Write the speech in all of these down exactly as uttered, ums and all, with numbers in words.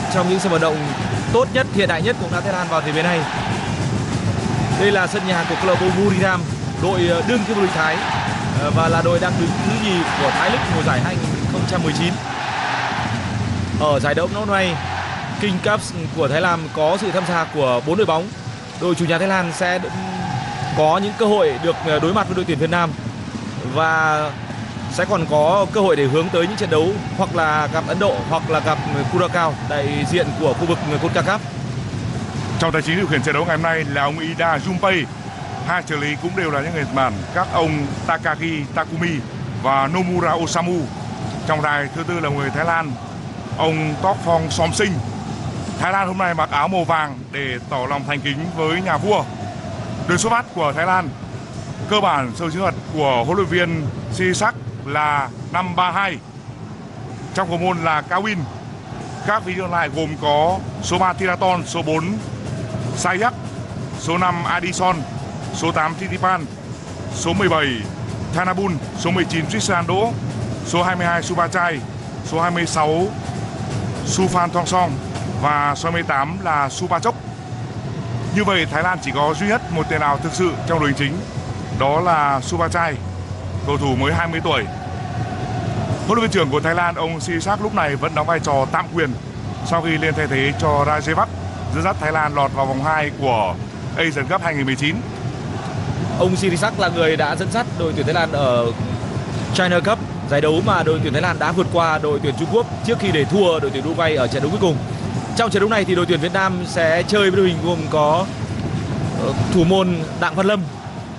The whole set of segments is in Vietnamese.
trong những sân vận động tốt nhất, hiện đại nhất của bóng đá Thái Lan vào thời điểm này. Đây là sân nhà của câu lạc bộ Buriram, đội đương kim vô địch Thái và là đội đang đứng thứ nhì của Thái League mùa giải hai không một chín. Ở giải đấu năm nay, King Cup của Thái Lan có sự tham gia của bốn đội bóng. Đội chủ nhà Thái Lan sẽ có những cơ hội được đối mặt với đội tuyển Việt Nam và sẽ còn có cơ hội để hướng tới những trận đấu hoặc là gặp Ấn Độ hoặc là gặp Curacao, đại diện của khu vực CONCACAF. Trong tài chính điều khiển trận đấu ngày hôm nay là ông Ida Junpei. Hai trợ lý cũng đều là những người Nhật Bản, các ông Takagi Takumi và Nomura Osamu. Trong đài thứ tư là người Thái Lan, ông Tok Phong Somsing. Thái Lan hôm nay mặc áo màu vàng để tỏ lòng thành kính với nhà vua. Đường xuất phát của Thái Lan, cơ bản sơ chiến thuật của huấn luyện viên Sirisak là năm ba hai. Trong cầu môn là Kawin. Các vị còn lại gồm có số ba Thiraton, số bốn Sayak, số năm Addison, số tám Titipan, số mười bảy Thanabun, số mười chín Trisando, số hai mươi hai Supachai, số hai mươi sáu Sufan Thongsong và số hai mươi tám là Supachok. Như vậy Thái Lan chỉ có duy nhất một tiền đạo thực sự trong đội hình chính, đó là Supachai, cầu thủ mới hai mươi tuổi. Huấn luyện viên trưởng của Thái Lan, ông Sirisak lúc này vẫn đóng vai trò tạm quyền sau khi lên thay thế cho Rajavath dẫn dắt Thái Lan lọt vào vòng hai của Asian Cup hai không một chín. Ông Sirisak là người đã dẫn dắt đội tuyển Thái Lan ở China Cup, giải đấu mà đội tuyển Thái Lan đã vượt qua đội tuyển Trung Quốc trước khi để thua đội tuyển Uruguay ở trận đấu cuối cùng. Trong trận đấu này thì đội tuyển Việt Nam sẽ chơi với đội hình gồm có thủ môn Đặng Văn Lâm,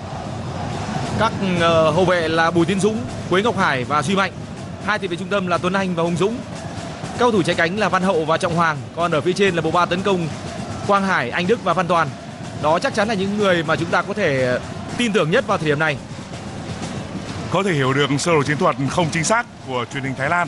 các uh, hậu vệ là Bùi Tiến Dũng, Quế Ngọc Hải và Duy Mạnh. Hai tiền vệ trung tâm là Tuấn Anh và Hùng Dũng. Các cầu thủ trái cánh là Văn Hậu và Trọng Hoàng. Còn ở phía trên là bộ ba tấn công Quang Hải, Anh Đức và Văn Toàn. Đó chắc chắn là những người mà chúng ta có thể tin tưởng nhất vào thời điểm này. Có thể hiểu được sơ đồ chiến thuật không chính xác của truyền hình Thái Lan.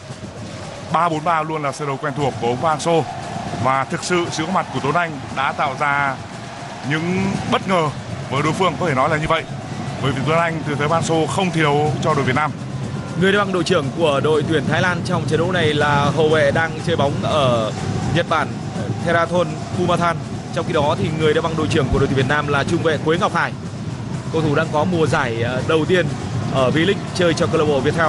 ba bốn ba luôn là sơ đồ quen thuộc của ông Hang Seo và thực sự sự có mặt của Tuấn Anh đã tạo ra những bất ngờ với đối phương, có thể nói là như vậy. Bởi vì Tuấn Anh từ thời Hang Seo không thi đấu cho đội Việt Nam. Người đá băng đội trưởng của đội tuyển Thái Lan trong trận đấu này là hậu vệ đang chơi bóng ở Nhật Bản, Theraton Pumathan. Trong khi đó thì người đá băng đội trưởng của đội tuyển Việt Nam là trung vệ Quế Ngọc Hải, cầu thủ đang có mùa giải đầu tiên ở V-League chơi cho câu lạc bộ Viettel.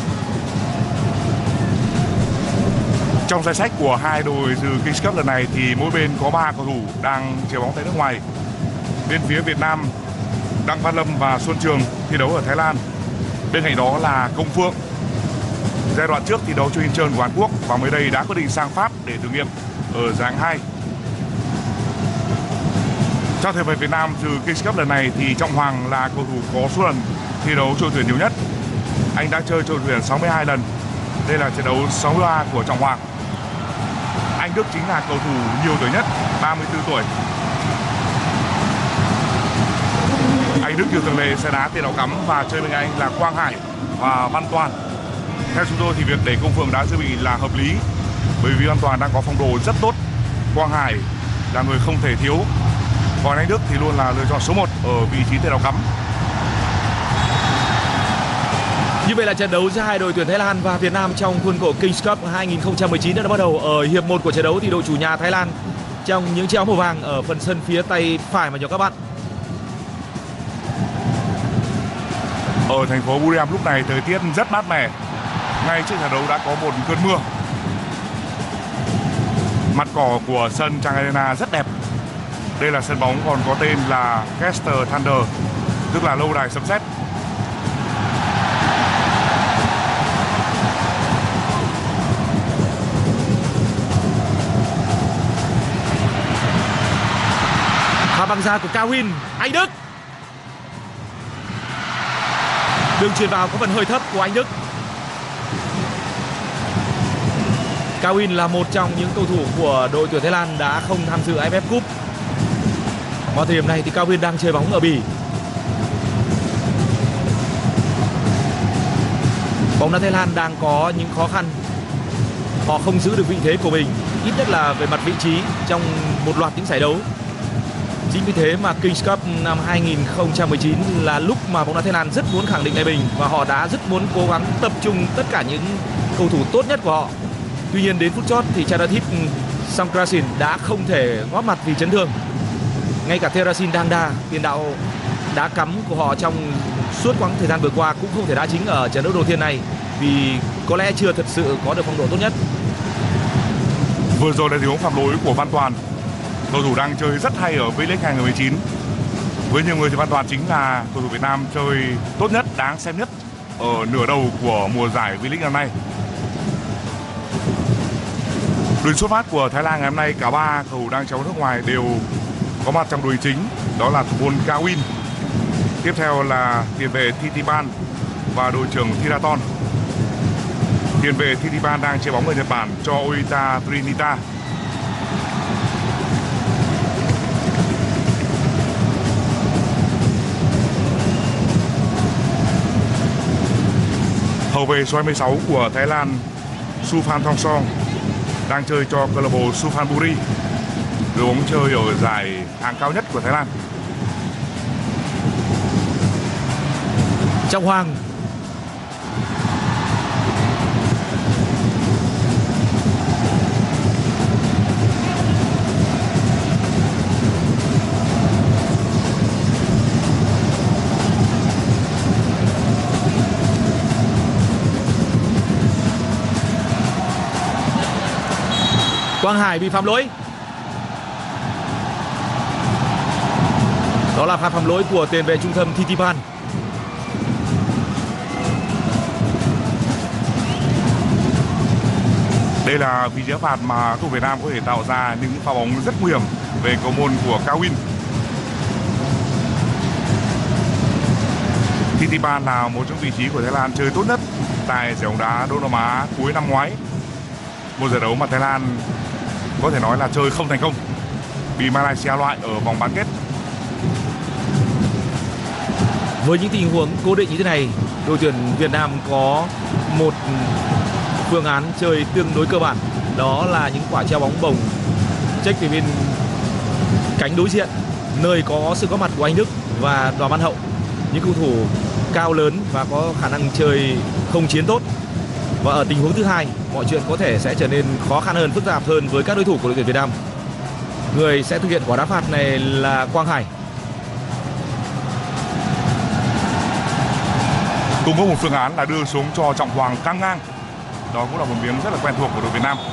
Trong danh sách của hai đội dự Kings Cup lần này thì mỗi bên có ba cầu thủ đang chơi bóng tại nước ngoài. Bên phía Việt Nam, Đặng Văn Lâm và Xuân Trường thi đấu ở Thái Lan. Bên cạnh đó là Công Phượng, giai đoạn trước thi đấu cho Incheon của Hàn Quốc và mới đây đã quyết định sang Pháp để thử nghiệm ở giải hai. Trong thời về Việt Nam dự Kings Cup lần này thì Trọng Hoàng là cầu thủ có số lần thi đấu cho đội tuyển nhiều nhất. Anh đã chơi cho đội tuyển sáu mươi hai lần. Đây là trận đấu sáu mươi ba của Trọng Hoàng. Anh Đức chính là cầu thủ nhiều tuổi nhất, ba mươi tư tuổi. Anh Đức như thường lệ sẽ đá tiền đạo cắm và chơi bên anh là Quang Hải và Văn Toàn. Theo chúng tôi thì việc để Công Phượng đá dự bị là hợp lý, bởi vì Văn Toàn đang có phong độ rất tốt. Quang Hải là người không thể thiếu. Còn anh Đức thì luôn là lựa chọn số một ở vị trí tiền đạo cắm. Như vậy là trận đấu giữa hai đội tuyển Thái Lan và Việt Nam trong khuôn khổ Kings Cup hai không một chín đã bắt đầu. Ở hiệp một của trận đấu thì đội chủ nhà Thái Lan trong những chiếc áo màu vàng ở phần sân phía tay phải mà nhỏ các bạn. Ở thành phố Buriram lúc này thời tiết rất mát mẻ. Ngay trước trận đấu đã có một cơn mưa. Mặt cỏ của sân Chang Arena rất đẹp. Đây là sân bóng còn có tên là Caster Thunder, tức là lâu đài sấm sét. Và bằng ra của Kawin, Anh Đức. Đường chuyền vào có phần hơi thấp của Anh Đức. Kawin là một trong những cầu thủ của đội tuyển Thái Lan đã không tham dự a ép ép Cup. Vào thời điểm này thì Kawin đang chơi bóng ở Bỉ. Bóng đá Thái Lan đang có những khó khăn. Họ không giữ được vị thế của mình, ít nhất là về mặt vị trí trong một loạt những giải đấu. Chính vì thế mà Kings Cup năm hai không một chín là lúc mà bóng đá Thái Lan rất muốn khẳng định lại mình và họ đã rất muốn cố gắng tập trung tất cả những cầu thủ tốt nhất của họ Tuy nhiên đến phút chót thì Chanathip Songkrasin đã không thể góp mặt vì chấn thương. Ngay cả Therasin Dangda, tiền đạo đá cắm của họ trong suốt quãng thời gian vừa qua cũng không thể đá chính ở trận đấu đầu tiên này vì có lẽ chưa thật sự có được phong độ tốt nhất. Vừa rồi là tình huống phạm lỗi của Văn Toàn, cầu thủ đang chơi rất hay ở V-League hai không một chín. Với nhiều người thì Văn Toàn chính là cầu thủ Việt Nam chơi tốt nhất, đáng xem nhất ở nửa đầu của mùa giải V-League năm nay. Đội xuất phát của Thái Lan ngày hôm nay, cả ba cầu thủ đang cháo nước ngoài đều có mặt trong đội chính, đó là thủ môn Kawin, tiếp theo là tiền vệ Thitipan và đội trưởng Thiraton. Tiền vệ Thitipan đang chơi bóng ở Nhật Bản cho Oita Trinita. Hậu vệ số hai mươi sáu của Thái Lan Suphan Thongson đang chơi cho câu lạc bộ Suphanburi, đội bóng chơi ở giải hạng cao nhất của Thái Lan. Trọng Hoàng, Quang Hải bị phạm lỗi. Đó là pha phạm lỗi của tiền vệ trung tâm Thitipan. Đây là vị trí phạt mà cầu thủ Việt Nam có thể tạo ra những pha bóng rất nguy hiểm về cầu môn của Kawin. Thitipan là một trong vị trí của Thái Lan chơi tốt nhất tại giải bóng đá Đông Nam Á cuối năm ngoái. Một giải đấu mà Thái Lan có thể nói là chơi không thành công, bị Malaysia loại ở vòng bán kết. Với những tình huống cố định như thế này, đội tuyển Việt Nam có một phương án chơi tương đối cơ bản, đó là những quả treo bóng bổng check từ bên cánh đối diện, nơi có sự có mặt của Anh Đức và Đoàn Văn Hậu, những cầu thủ cao lớn và có khả năng chơi không chiến tốt. Và ở tình huống thứ hai, mọi chuyện có thể sẽ trở nên khó khăn hơn, phức tạp hơn với các đối thủ của đội tuyển Việt Nam. Người sẽ thực hiện quả đá phạt này là Quang Hải. Cũng có một phương án là đưa xuống cho Trọng Hoàng căng ngang. Đó cũng là một miếng rất là quen thuộc của đội Việt Nam.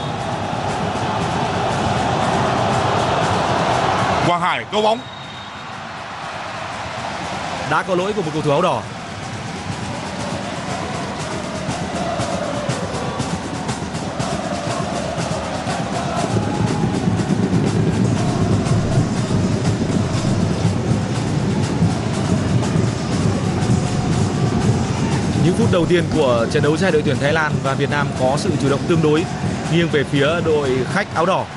Quang Hải câu bóng. Đã có lỗi của một cầu thủ áo đỏ. Những phút đầu tiên của trận đấu giữa hai đội tuyển Thái Lan và Việt Nam có sự chủ động tương đối nghiêng về phía đội khách áo đỏ.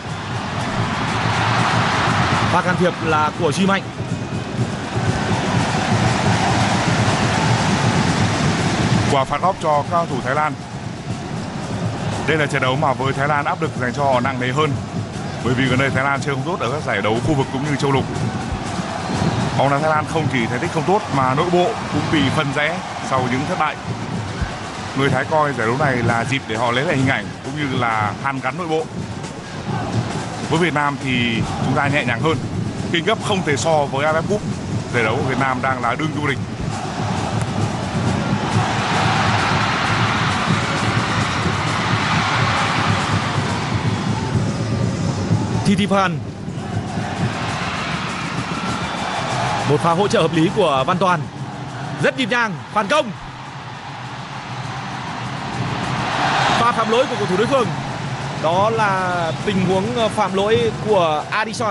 Và can thiệp là của Duy Mạnh. Quả phạt góc cho các cầu thủ Thái Lan. Đây là trận đấu mà với Thái Lan áp lực dành cho họ nặng nề hơn, bởi vì gần đây Thái Lan chơi không tốt ở các giải đấu khu vực cũng như châu lục. Bóng đá Thái Lan không chỉ thành tích không tốt mà nội bộ cũng bị phân rẽ sau những thất bại. Người Thái coi giải đấu này là dịp để họ lấy lại hình ảnh cũng như là hàn gắn nội bộ. Với Việt Nam thì chúng ta nhẹ nhàng hơn, kinh cấp không thể so với a ép ép Cup, giải đấu của Việt Nam đang là đương vô địch. Thitipan. Một pha hỗ trợ hợp lý của Văn Toàn. Rất nhịp nhàng, phản công. Pha phạm lỗi của cầu thủ đối phương. Đó là tình huống phạm lỗi của Addison.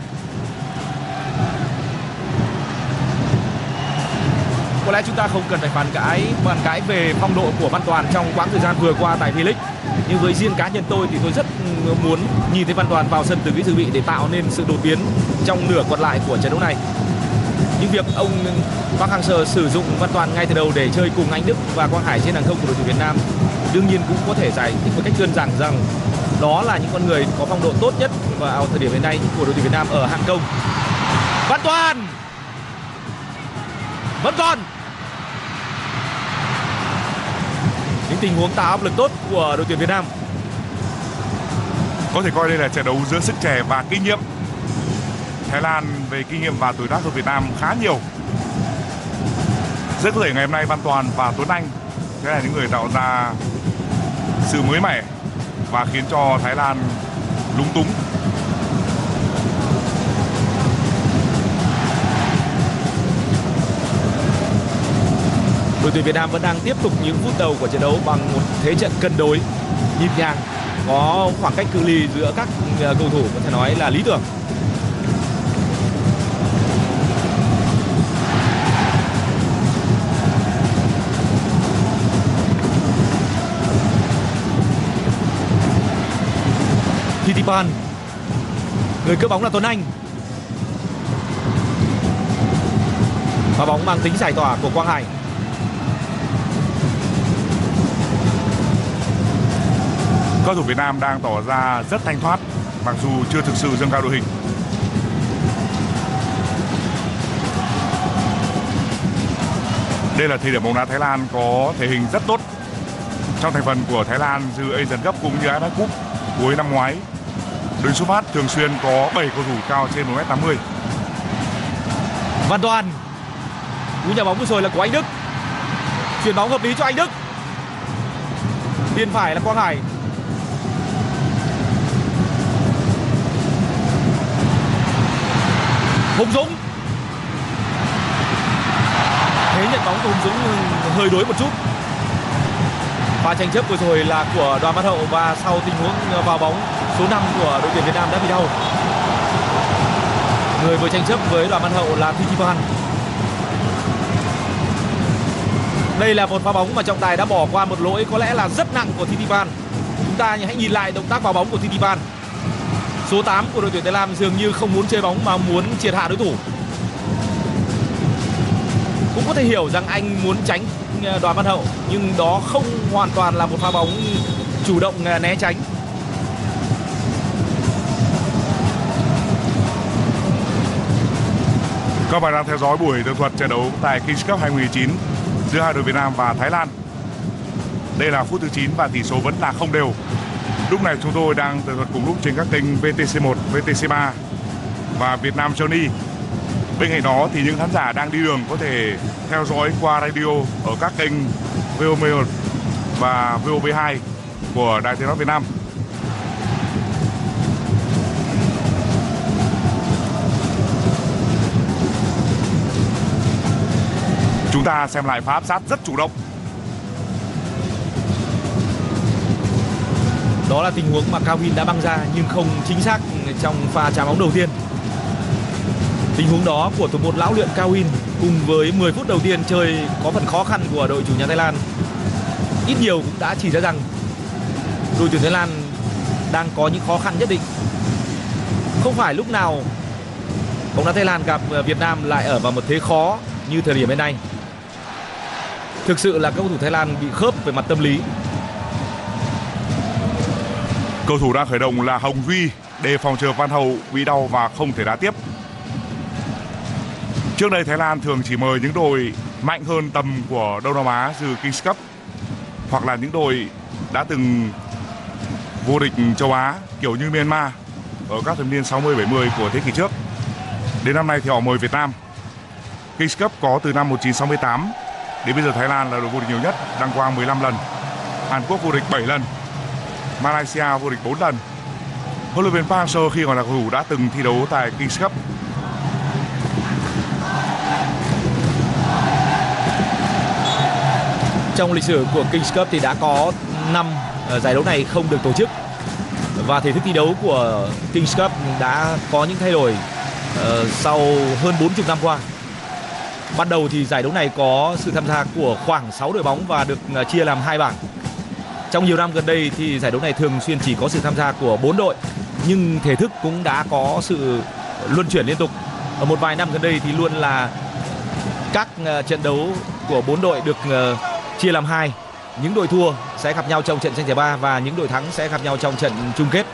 Có lẽ chúng ta không cần phải phản cãi bàn cãi về phong độ của Văn Toàn trong quãng thời gian vừa qua tại V-League. Nhưng với riêng cá nhân tôi thì tôi rất muốn nhìn thấy Văn Toàn vào sân từ ghế dự bị để tạo nên sự đột biến trong nửa còn lại của trận đấu này. Nhưng việc ông Park Hang-seo sử dụng Văn Toàn ngay từ đầu để chơi cùng Anh Đức và Quang Hải trên hàng không của đội tuyển Việt Nam đương nhiên cũng có thể giải thích một cách đơn giản rằng đó là những con người có phong độ tốt nhất vào thời điểm hiện nay của đội tuyển Việt Nam ở hạng công. Văn Toàn vẫn còn những tình huống tạo áp lực tốt của đội tuyển Việt Nam. Có thể coi đây là trận đấu giữa sức trẻ và kinh nghiệm. Thái Lan về kinh nghiệm và tuổi tác hơn Việt Nam khá nhiều. Rất có thể ngày hôm nay Văn Toàn và Tuấn Anh sẽ là những người tạo ra sự mới mẻ và khiến cho Thái Lan lúng túng. Đội tuyển Việt Nam vẫn đang tiếp tục những phút đầu của trận đấu bằng một thế trận cân đối, nhịp nhàng, có khoảng cách cự ly giữa các cầu thủ có thể nói là lý tưởng. Thitipan, người cướp bóng là Tuấn Anh. Và bóng mang tính giải tỏa của Quang Hải. Cầu thủ Việt Nam đang tỏ ra rất thanh thoát mặc dù chưa thực sự dâng cao đội hình. Đây là thời điểm bóng đá Thái Lan có thể hình rất tốt. Trong thành phần của Thái Lan dự Asian Cup cũng như a ép ép Cup cuối năm ngoái, đội xuất phát thường xuyên có bảy cầu thủ cao trên một mét tám mươi. Văn Toàn, cú nhà bóng vừa rồi là của Anh Đức. Chuyền bóng hợp lý cho Anh Đức. Bên phải là Quang Hải. Hùng Dũng. Thế nhận bóng của Hùng Dũng hơi đuối một chút. Pha tranh chấp vừa rồi là của Đoàn Văn Hậu và sau tình huống vào bóng số năm của đội tuyển Việt Nam đã bị đau. Người vừa tranh chấp với Đoàn Văn Hậu là Thitipan. Đây là một pha bóng mà trọng tài đã bỏ qua một lỗi có lẽ là rất nặng của Thitipan. Chúng ta hãy nhìn lại động tác vào bóng của Thitipan. Số tám của đội tuyển Thái Lan dường như không muốn chơi bóng mà muốn triệt hạ đối thủ. Cũng có thể hiểu rằng anh muốn tránh Đoàn Văn Hậu, nhưng đó không hoàn toàn là một pha bóng chủ động né tránh. Các bạn đang theo dõi buổi tường thuật trận đấu tại Kings Cup hai không một chín giữa hai đội Việt Nam và Thái Lan. Đây là phút thứ chín và tỷ số vẫn là không đều. Lúc này chúng tôi đang tường thuật cùng lúc trên các kênh vê tê xê một, vê tê xê ba và Việt Nam Journey. Bên cạnh đó thì những khán giả đang đi đường có thể theo dõi qua radio ở các kênh vê o một và vê o vê hai của Đài Tiếng nói Việt Nam. Chúng ta xem lại pha áp sát rất chủ động. Đó là tình huống mà Cao Vin đã băng ra nhưng không chính xác trong pha chạm bóng đầu tiên. Tình huống đó của thủ môn lão luyện Cao Vin cùng với mười phút đầu tiên chơi có phần khó khăn của đội chủ nhà Thái Lan ít nhiều cũng đã chỉ ra rằng đội tuyển Thái Lan đang có những khó khăn nhất định. Không phải lúc nào bóng đá Thái Lan gặp Việt Nam lại ở vào một thế khó như thời điểm hiện nay. Thực sự là các cầu thủ Thái Lan bị khớp về mặt tâm lý. Cầu thủ đang khởi động là Hồng Duy để phòng chờ Văn Hậu bị đau và không thể đá tiếp. Trước đây Thái Lan thường chỉ mời những đội mạnh hơn tầm của Đông Nam Á dự Kings Cup hoặc là những đội đã từng vô địch châu Á kiểu như Myanmar ở các thập niên sáu mươi bảy mươi của thế kỷ trước. Đến năm nay thì họ mời Việt Nam. Kings Cup có từ năm một nghìn chín trăm sáu mươi tám đến bây giờ Thái Lan là đội vô địch nhiều nhất, đăng quang mười lăm lần. Hàn Quốc vô địch bảy lần. Malaysia vô địch bốn lần. Huấn luyện viên Park Hang-seo khi còn là cầu thủ đã từng thi đấu tại Kings Cup. Trong lịch sử của Kings Cup thì đã có năm giải đấu này không được tổ chức. Và thể thức thi đấu của Kings Cup đã có những thay đổi uh, sau hơn bốn mươi năm qua. Ban đầu thì giải đấu này có sự tham gia của khoảng sáu đội bóng và được uh, chia làm hai bảng. Trong nhiều năm gần đây thì giải đấu này thường xuyên chỉ có sự tham gia của bốn đội, nhưng thể thức cũng đã có sự luân chuyển liên tục. Ở một vài năm gần đây thì luôn là các uh, trận đấu của bốn đội được uh, chia làm hai. Những đội thua sẽ gặp nhau trong trận tranh giải ba và những đội thắng sẽ gặp nhau trong trận chung kết.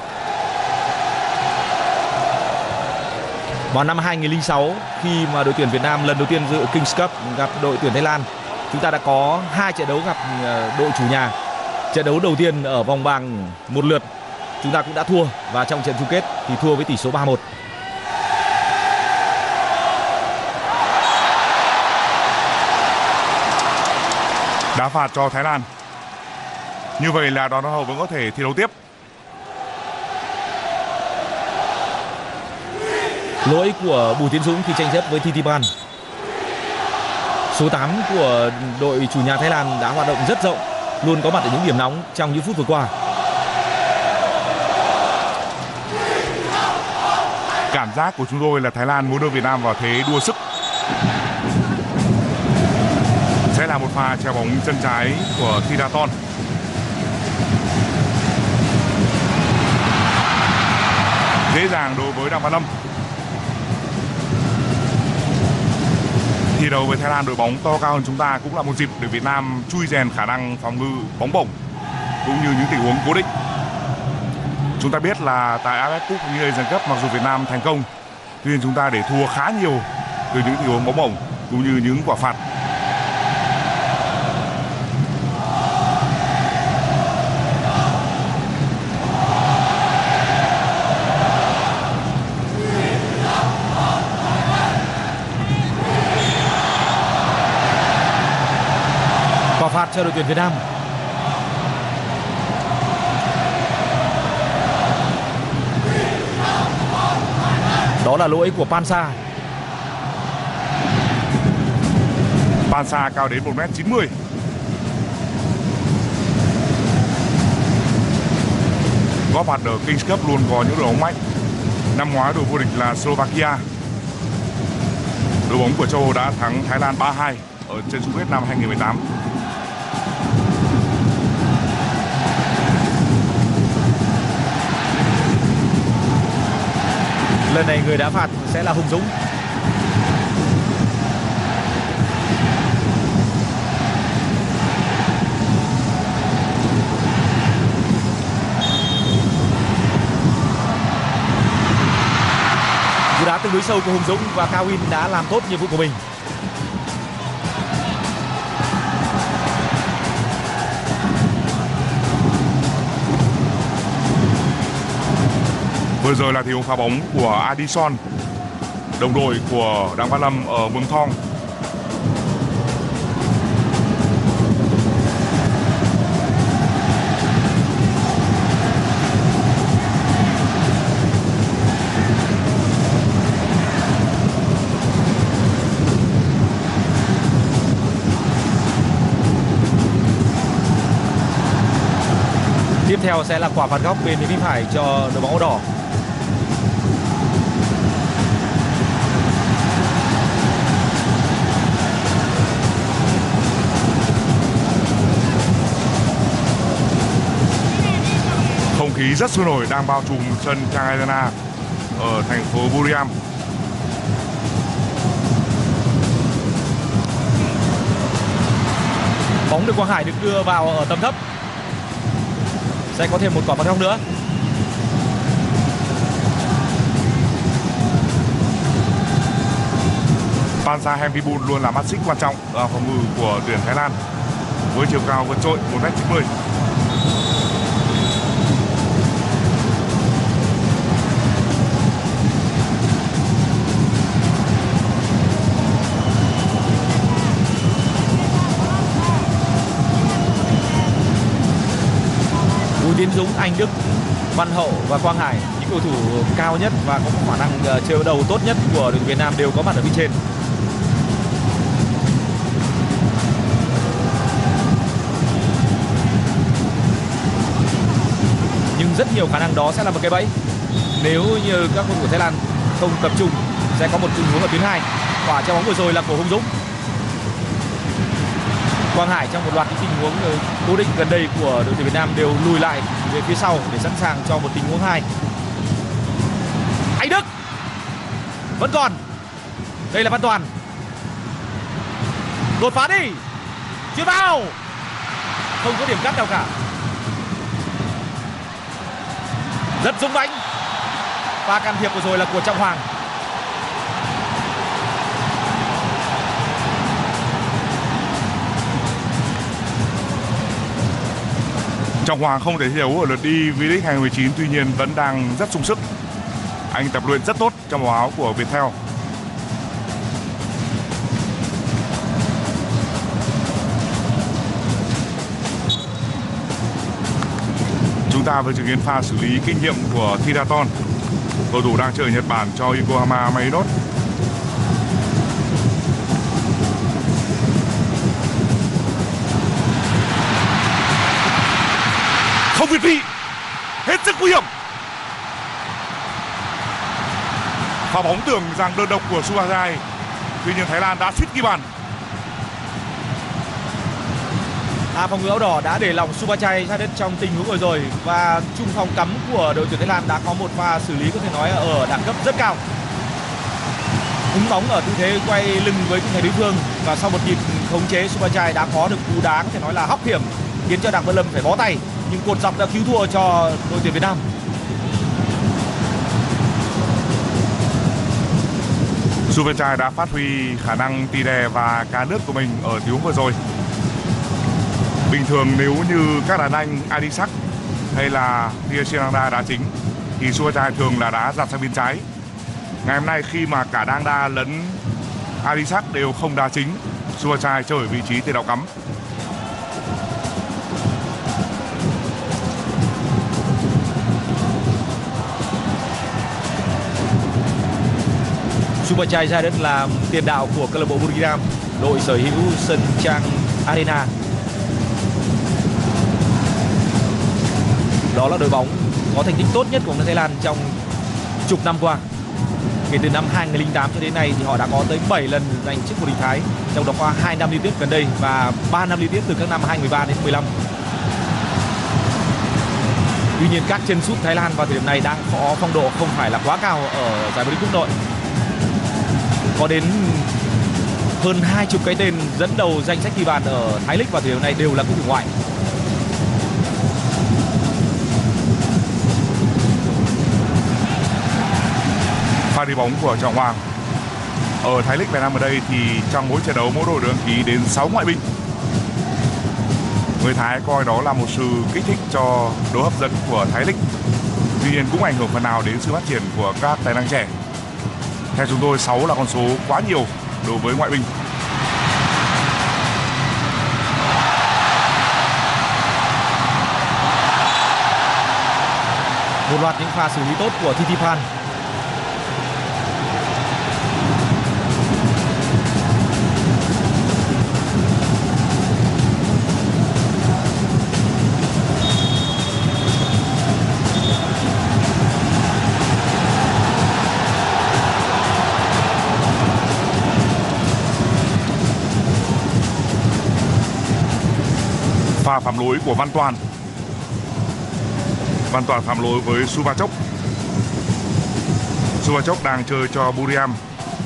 Vào năm hai nghìn không trăm lẻ sáu, khi mà đội tuyển Việt Nam lần đầu tiên dự Kings Cup gặp đội tuyển Thái Lan, chúng ta đã có hai trận đấu gặp đội chủ nhà. Trận đấu đầu tiên ở vòng bảng một lượt chúng ta cũng đã thua và trong trận chung kết thì thua với tỷ số ba một. Đá phạt cho Thái Lan. Như vậy là Đoàn Văn Hậu vẫn có thể thi đấu tiếp. Lỗi của Bùi Tiến Dũng khi tranh chấp với Thitipan. Số tám của đội chủ nhà Thái Lan đã hoạt động rất rộng, luôn có mặt ở những điểm nóng trong những phút vừa qua. Cảm giác của chúng tôi là Thái Lan muốn đưa Việt Nam vào thế đua sức. Sẽ là một pha treo bóng chân trái của Thiraton. Dễ dàng đối với Đặng Văn Lâm. Thi đấu với Thái Lan, đội bóng to cao hơn chúng ta cũng là một dịp để Việt Nam chui rèn khả năng phòng ngự bóng bổng cũng như những tình huống cố định. Chúng ta biết là tại a ép ép Cup cũng như Asian Cup, mặc dù Việt Nam thành công, tuy nhiên chúng ta để thua khá nhiều từ những tình huống bóng bổng cũng như những quả phạt. Quả phạt cho đội tuyển Việt Nam. Đó là lỗi của Pansa. Pansa cao đến một mét chín mươi. Góp mặt ở Kings Cup luôn có những đội bóng mạnh. Năm ngoái đội vô địch là Slovakia. Đội bóng của châu Âu đã thắng Thái Lan ba hai ở trận chung kết năm hai nghìn không trăm mười tám. Lần này người đá phạt sẽ là Hùng Dũng. Cú đá tương đối sâu của Hùng Dũng và Cao In đã làm tốt nhiệm vụ của mình. Vừa rồi là tình huống phá bóng của Addison, đồng đội của Đặng Văn Lâm ở Mường Thong. Tiếp theo sẽ là quả phạt góc bên phía phải cho đội bóng áo đỏ. Không khí rất sôi nổi đang bao trùm sân Chang Arena ở thành phố Buriram. Bóng được Quang Hải được đưa vào ở tầm thấp. Sẽ có thêm một quả phạt góc nữa. Pansa Hemviboon luôn là mắt xích quan trọng ở phòng ngự của tuyển Thái Lan với chiều cao vượt trội một mét chín mươi. Bùi Tiến Dũng, Anh Đức, Văn Hậu và Quang Hải, những cầu thủ cao nhất và có khả năng chơi đầu tốt nhất của đội tuyển Việt Nam đều có mặt ở bên trên. Nhưng rất nhiều khả năng đó sẽ là một cái bẫy. Nếu như các cầu thủ Thái Lan không tập trung, sẽ có một tình huống ở tuyến hai. Quả treo bóng vừa rồi là của Hùng Dũng. Quang Hải trong một loạt những tình huống cố định gần đây của đội tuyển Việt Nam đều lùi lại về phía sau để sẵn sàng cho một tình huống hai. Anh Đức vẫn còn. Đây là Văn Toàn. Đột phá đi. Chuyền vào. Không có điểm cắt nào cả. Rất dũng mãnh. Pha can thiệp vừa rồi là của Trọng Hoàng. Trọng Hoàng không thể thi đấu ở lượt đi V-League hai không một chín, tuy nhiên vẫn đang rất sung sức. Anh tập luyện rất tốt trong màu áo của Viettel. Chúng ta vừa chứng kiến pha xử lý kinh nghiệm của Thiraton, cầu thủ đang chơi ở Nhật Bản cho Yokohama Marinos. Không việt vị, hết sức nguy hiểm. Pha bóng tưởng rằng đơn độc của Subhachai, tuy nhiên Thái Lan đã suýt ghi bàn. À, phòng ngự áo đỏ đã để lòng Subhachai ra đất trong tình huống vừa rồi, và trung phong cắm của đội tuyển Thái Lan đã có một pha xử lý có thể nói ở đẳng cấp rất cao. Hứng bóng ở tư thế quay lưng với khung thành đối phương, và sau một nhịp khống chế, Subhachai đã có được cú đá có thể nói là hóc hiểm, khiến cho Đặng Văn Lâm phải bó tay, nhưng cột dọc đã cứu thua cho đội tuyển Việt Nam. Subhachai đã phát huy khả năng tì đè và cá nước của mình ở tình huống vừa rồi. Bình thường nếu như các đàn anh Adisak hay là Tia Shenangda đá chính thì Subhachai thường là đá dạt sang bên trái. Ngày hôm nay khi mà cả Đăng Đa lẫn Adisak đều không đá chính, Subhachai chơi ở vị trí tiền đạo cắm. Subhachai ra đất làm tiền đạo của câu lạc bộ Buriram, đội sở hữu sân Chang Arena. Đó là đội bóng có thành tích tốt nhất của bóng đá Thái Lan trong chục năm qua. Kể từ năm hai nghìn không trăm lẻ tám cho đến nay thì họ đã có tới bảy lần giành chức vô địch Thái, trong đó qua hai năm liên tiếp gần đây và ba năm liên tiếp từ các năm hai nghìn không trăm mười ba đến mười lăm. Tuy nhiên các chân sút Thái Lan vào thời điểm này đang có phong độ không phải là quá cao ở giải vô địch quốc nội. Có đến hơn hai chục cái tên dẫn đầu danh sách ghi bàn ở Thái League vào thời điểm này đều là cầu thủ ngoại. Pha đi bóng của Trọng Hoàng. Ở Thái League Việt Nam ở đây thì trong mỗi trận đấu mỗi đội được đăng ký đến sáu ngoại binh. Người Thái coi đó là một sự kích thích cho độ hấp dẫn của Thái League. Tuy nhiên cũng ảnh hưởng phần nào đến sự phát triển của các tài năng trẻ. Theo chúng tôi, sáu là con số quá nhiều đối với ngoại binh. Một loạt những pha xử lý tốt của Thitiphan. Pha phạm lỗi của Văn Toàn. Văn Toàn phạm lỗi với Subhachok. Subhachok đang chơi cho Buriram.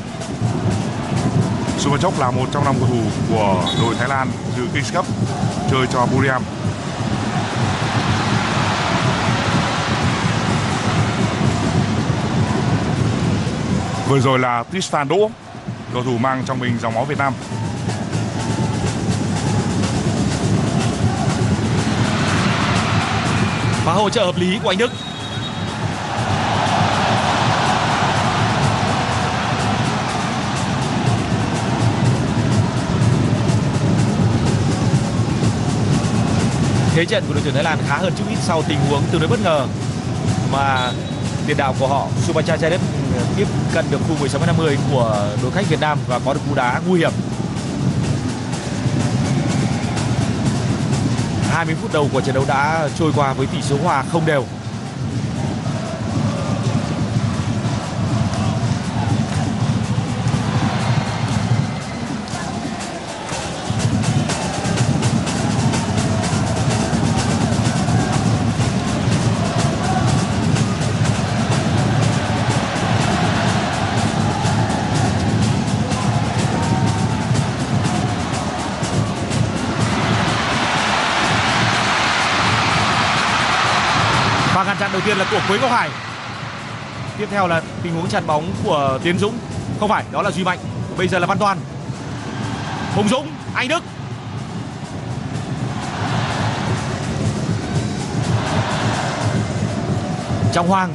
Subhachok là một trong năm cầu thủ của đội Thái Lan dự Kings Cup chơi cho Buriram. Vừa rồi là Tristan Đỗ, cầu thủ mang trong mình dòng máu Việt Nam. Và hỗ trợ hợp lý của anh Đức. Thế trận của đội tuyển Thái Lan khá hơn chút ít sau tình huống tương đối bất ngờ mà tiền đạo của họ Subhachai Chadet tiếp cận được khu mười sáu mét năm mươi của đội khách Việt Nam và có được cú đá nguy hiểm. hai mươi phút đầu của trận đấu đã trôi qua với tỷ số hòa không đều. Và ngăn chặn đầu tiên là của Quế Ngọc Hải. Tiếp theo là tình huống chặn bóng của Tiến Dũng. Không phải, đó là Duy Mạnh. Bây giờ là Văn Toàn. Hùng Dũng, Anh Đức. Trọng Hoàng.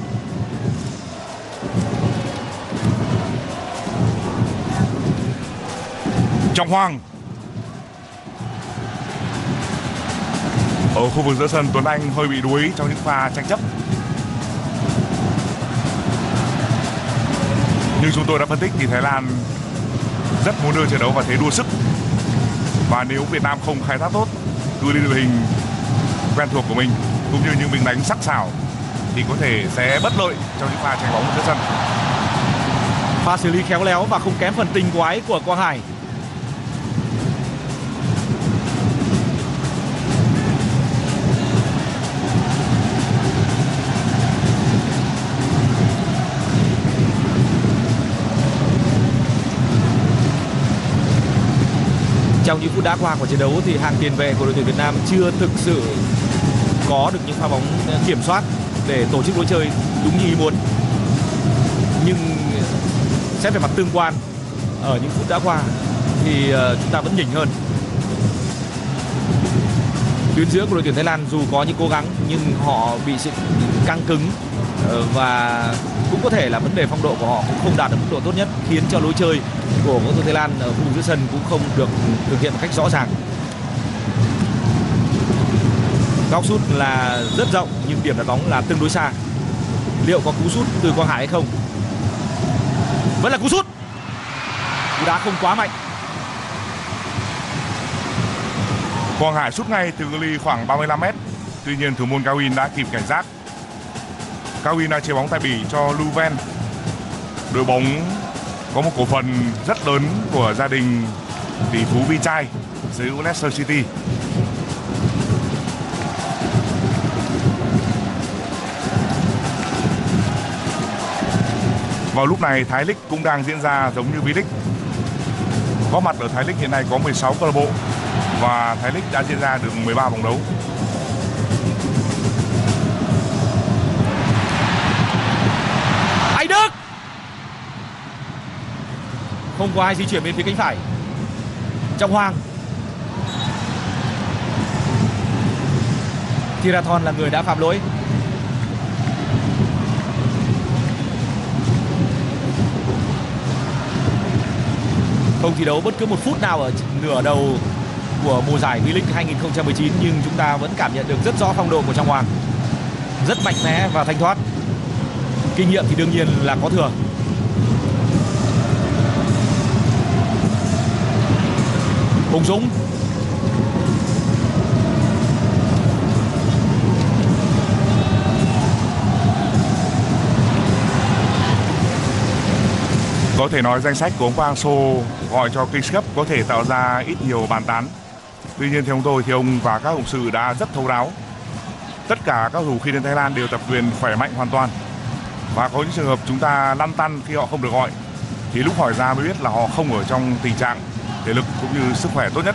Trọng Hoàng. Ở khu vực giữa sân, Tuấn Anh hơi bị đuối trong những pha tranh chấp. Nhưng chúng tôi đã phân tích thì Thái Lan rất muốn đưa trận đấu vào thế đua sức. Và nếu Việt Nam không khai thác tốt đưa đi đội hình quen thuộc của mình cũng như những mình đánh sắc sảo thì có thể sẽ bất lợi trong những pha tranh bóng giữa sân. Pha xử lý khéo léo và không kém phần tinh quái của Quang Hải. Trong những phút đã qua của trận đấu thì hàng tiền vệ của đội tuyển Việt Nam chưa thực sự có được những pha bóng kiểm soát để tổ chức lối chơi đúng như ý muốn. Nhưng xét về mặt tương quan ở những phút đã qua thì chúng ta vẫn nhỉnh hơn. Tuyến giữa của đội tuyển Thái Lan dù có những cố gắng nhưng họ bị sự căng cứng và cũng có thể là vấn đề phong độ của họ cũng không đạt được mức độ tốt nhất, khiến cho lối chơi của cầu thủ Thái Lan ở khu vực giữa sân cũng không được thực hiện một cách rõ ràng. Góc sút là rất rộng nhưng điểm đặt bóng là tương đối xa. Liệu có cú sút từ Quang Hải hay không? Vẫn là cú sút. Cú đá không quá mạnh. Quang Hải sút ngay từ cự ly khoảng ba mươi lăm mét. Tuy nhiên thủ môn Cao In đã kịp cảnh giác. Cao In đã chế bóng tay bỉ cho Louven. Đội bóng có một cổ phần rất lớn của gia đình tỷ phú Vichai sở hữu Leicester City. Vào lúc này Thái League cũng đang diễn ra giống như V-League. Có mặt ở Thái League hiện nay có mười sáu câu lạc bộ và Thái League đã diễn ra được mười ba vòng đấu. Anh Đức không có ai di chuyển bên phía cánh phải. Trọng Hoàng. Thirathon là người đã phạm lỗi. Không thi đấu bất cứ một phút nào ở nửa đầu của mùa giải V-League hai nghìn không trăm mười chín nhưng chúng ta vẫn cảm nhận được rất rõ phong độ của Trọng Hoàng. Rất mạnh mẽ và thanh thoát. Kinh nghiệm thì đương nhiên là có thừa. Hùng Dũng. Có thể nói danh sách của ông Park Hang-seo gọi cho Kings Cup có thể tạo ra ít nhiều bàn tán. Tuy nhiên theo ông tôi thì ông và các cộng sự đã rất thấu đáo. Tất cả các cầu thủ khi đến Thái Lan đều tập luyện khỏe mạnh hoàn toàn. Và có những trường hợp chúng ta lăn tăn khi họ không được gọi thì lúc hỏi ra mới biết là họ không ở trong tình trạng thể lực cũng như sức khỏe tốt nhất.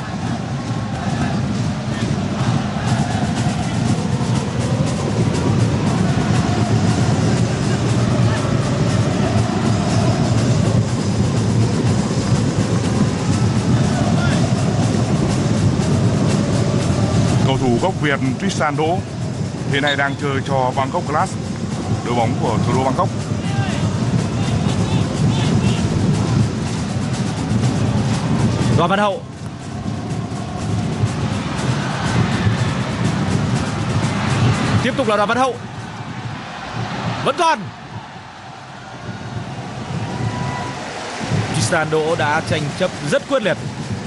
Cầu thủ gốc Việt Tristan Đỗ hiện nay đang chơi cho Bangkok Glass, đội bóng của thủ đô Bangkok. Đoàn Văn Hậu. Tiếp tục là Đoàn Văn Hậu. Vẫn còn. Tristan Đỗ đã tranh chấp rất quyết liệt.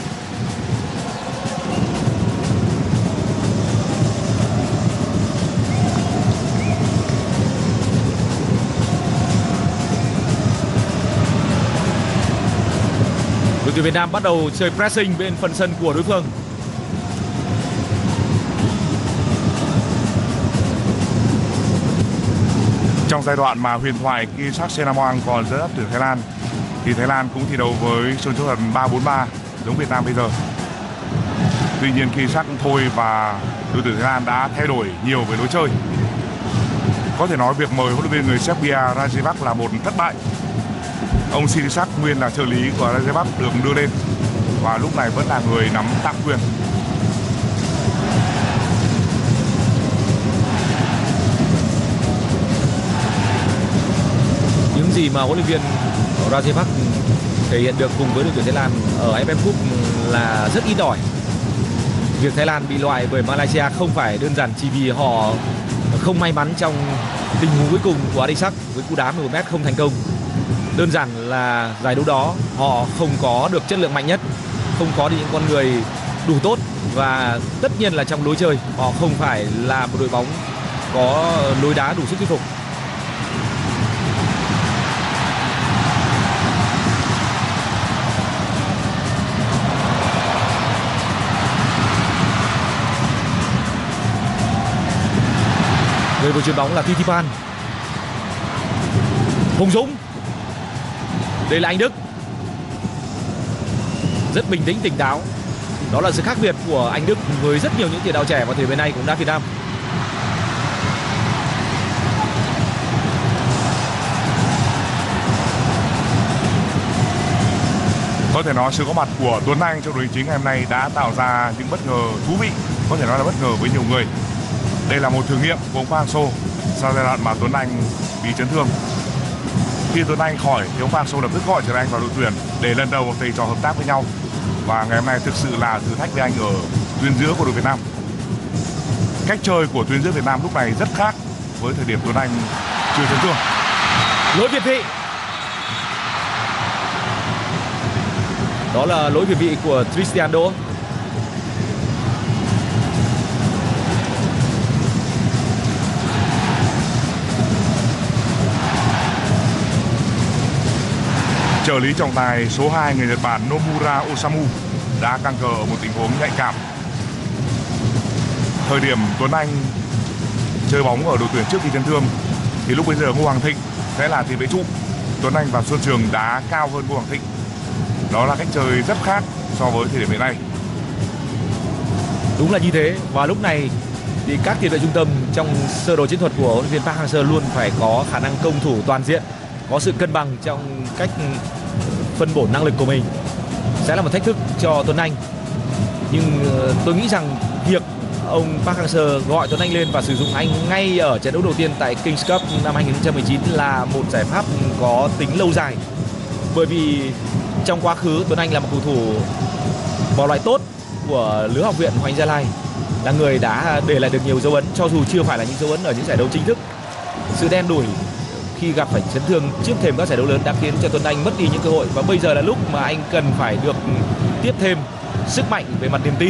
Đội tuyển Việt Nam bắt đầu chơi pressing bên phần sân của đối phương. Trong giai đoạn mà huyền thoại Kishak Senamwang còn dẫn dắt tuyển Thái Lan thì Thái Lan cũng thi đấu với sân chơi thần ba bốn ba giống Việt Nam bây giờ. Tuy nhiên Kishak thôi và đội tuyển Thái Lan đã thay đổi nhiều về lối chơi. Có thể nói việc mời huấn luyện viên người Serbia Rajevac là một thất bại. Ông Sirisak nguyên là trợ lý của Rajevac được đưa lên và lúc này vẫn là người nắm tạm quyền. gì mà huấn luyện viên Raja Park thể hiện được cùng với đội tuyển Thái Lan ở a ép ép Cup là rất ít ỏi. Việc Thái Lan bị loại bởi Malaysia không phải đơn giản chỉ vì họ không may mắn trong tình huống cuối cùng của Adisak với cú đá mười một mét không thành công. Đơn giản là giải đấu đó họ không có được chất lượng mạnh nhất, không có được những con người đủ tốt, và tất nhiên là trong lối chơi họ không phải là một đội bóng có lối đá đủ sức thuyết phục. Người vừa chuyền bóng là Titipan. Hùng Dũng. Đây là Anh Đức. Rất bình tĩnh, tỉnh táo. Đó là sự khác biệt của Anh Đức với rất nhiều những tiền đạo trẻ mà thể bên này cũng đã Việt Nam. Có thể nói sự có mặt của Tuấn Anh trong đội hình chính ngày hôm nay đã tạo ra những bất ngờ thú vị, có thể nói là bất ngờ với nhiều người. Đây là một thử nghiệm của ông Park Hang-seo sau giai đoạn mà Tuấn Anh bị chấn thương. Khi Tuấn Anh khỏi thì ông Park Hang-seo lập tức gọi Trần Anh vào đội tuyển để lần đầu thầy trò hợp tác với nhau. Và ngày hôm nay thực sự là thử thách với anh ở tuyến giữa của đội Việt Nam. Cách chơi của tuyến giữa Việt Nam lúc này rất khác với thời điểm Tuấn Anh chưa chấn thương. Lỗi việt vị. Đó là lỗi việt vị của Christian Đỗ. Trợ lý trọng tài số hai người Nhật Bản Nomura Osamu đã căng cờ ở một tình huống nhạy cảm. Thời điểm Tuấn Anh chơi bóng ở đội tuyển trước khi chấn thương thì lúc bây giờ Ngô Hoàng Thịnh sẽ là tiền vệ trụ. Tuấn Anh và Xuân Trường đá cao hơn Ngô Hoàng Thịnh. Đó là cách chơi rất khác so với thời điểm hiện nay. Đúng là như thế. Và lúc này thì các tiền vệ trung tâm trong sơ đồ chiến thuật của huấn luyện viên Park Hang-seo luôn phải có khả năng công thủ toàn diện, có sự cân bằng trong cách phân bổ năng lực của mình. Sẽ là một thách thức cho Tuấn Anh. Nhưng tôi nghĩ rằng việc ông Park Hang-seo gọi Tuấn Anh lên và sử dụng anh ngay ở trận đấu đầu tiên tại Kings Cup năm hai không một chín là một giải pháp có tính lâu dài. Bởi vì trong quá khứ Tuấn Anh là một cầu thủ bỏ loại tốt của lứa học viện Hoàng Anh Gia Lai, là người đã để lại được nhiều dấu ấn cho dù chưa phải là những dấu ấn ở những giải đấu chính thức. Sự đen đủi khi gặp phải chấn thương trước thềm các giải đấu lớn đã khiến cho Tuấn Anh mất đi những cơ hội, và bây giờ là lúc mà anh cần phải được tiếp thêm sức mạnh về mặt niềm tin.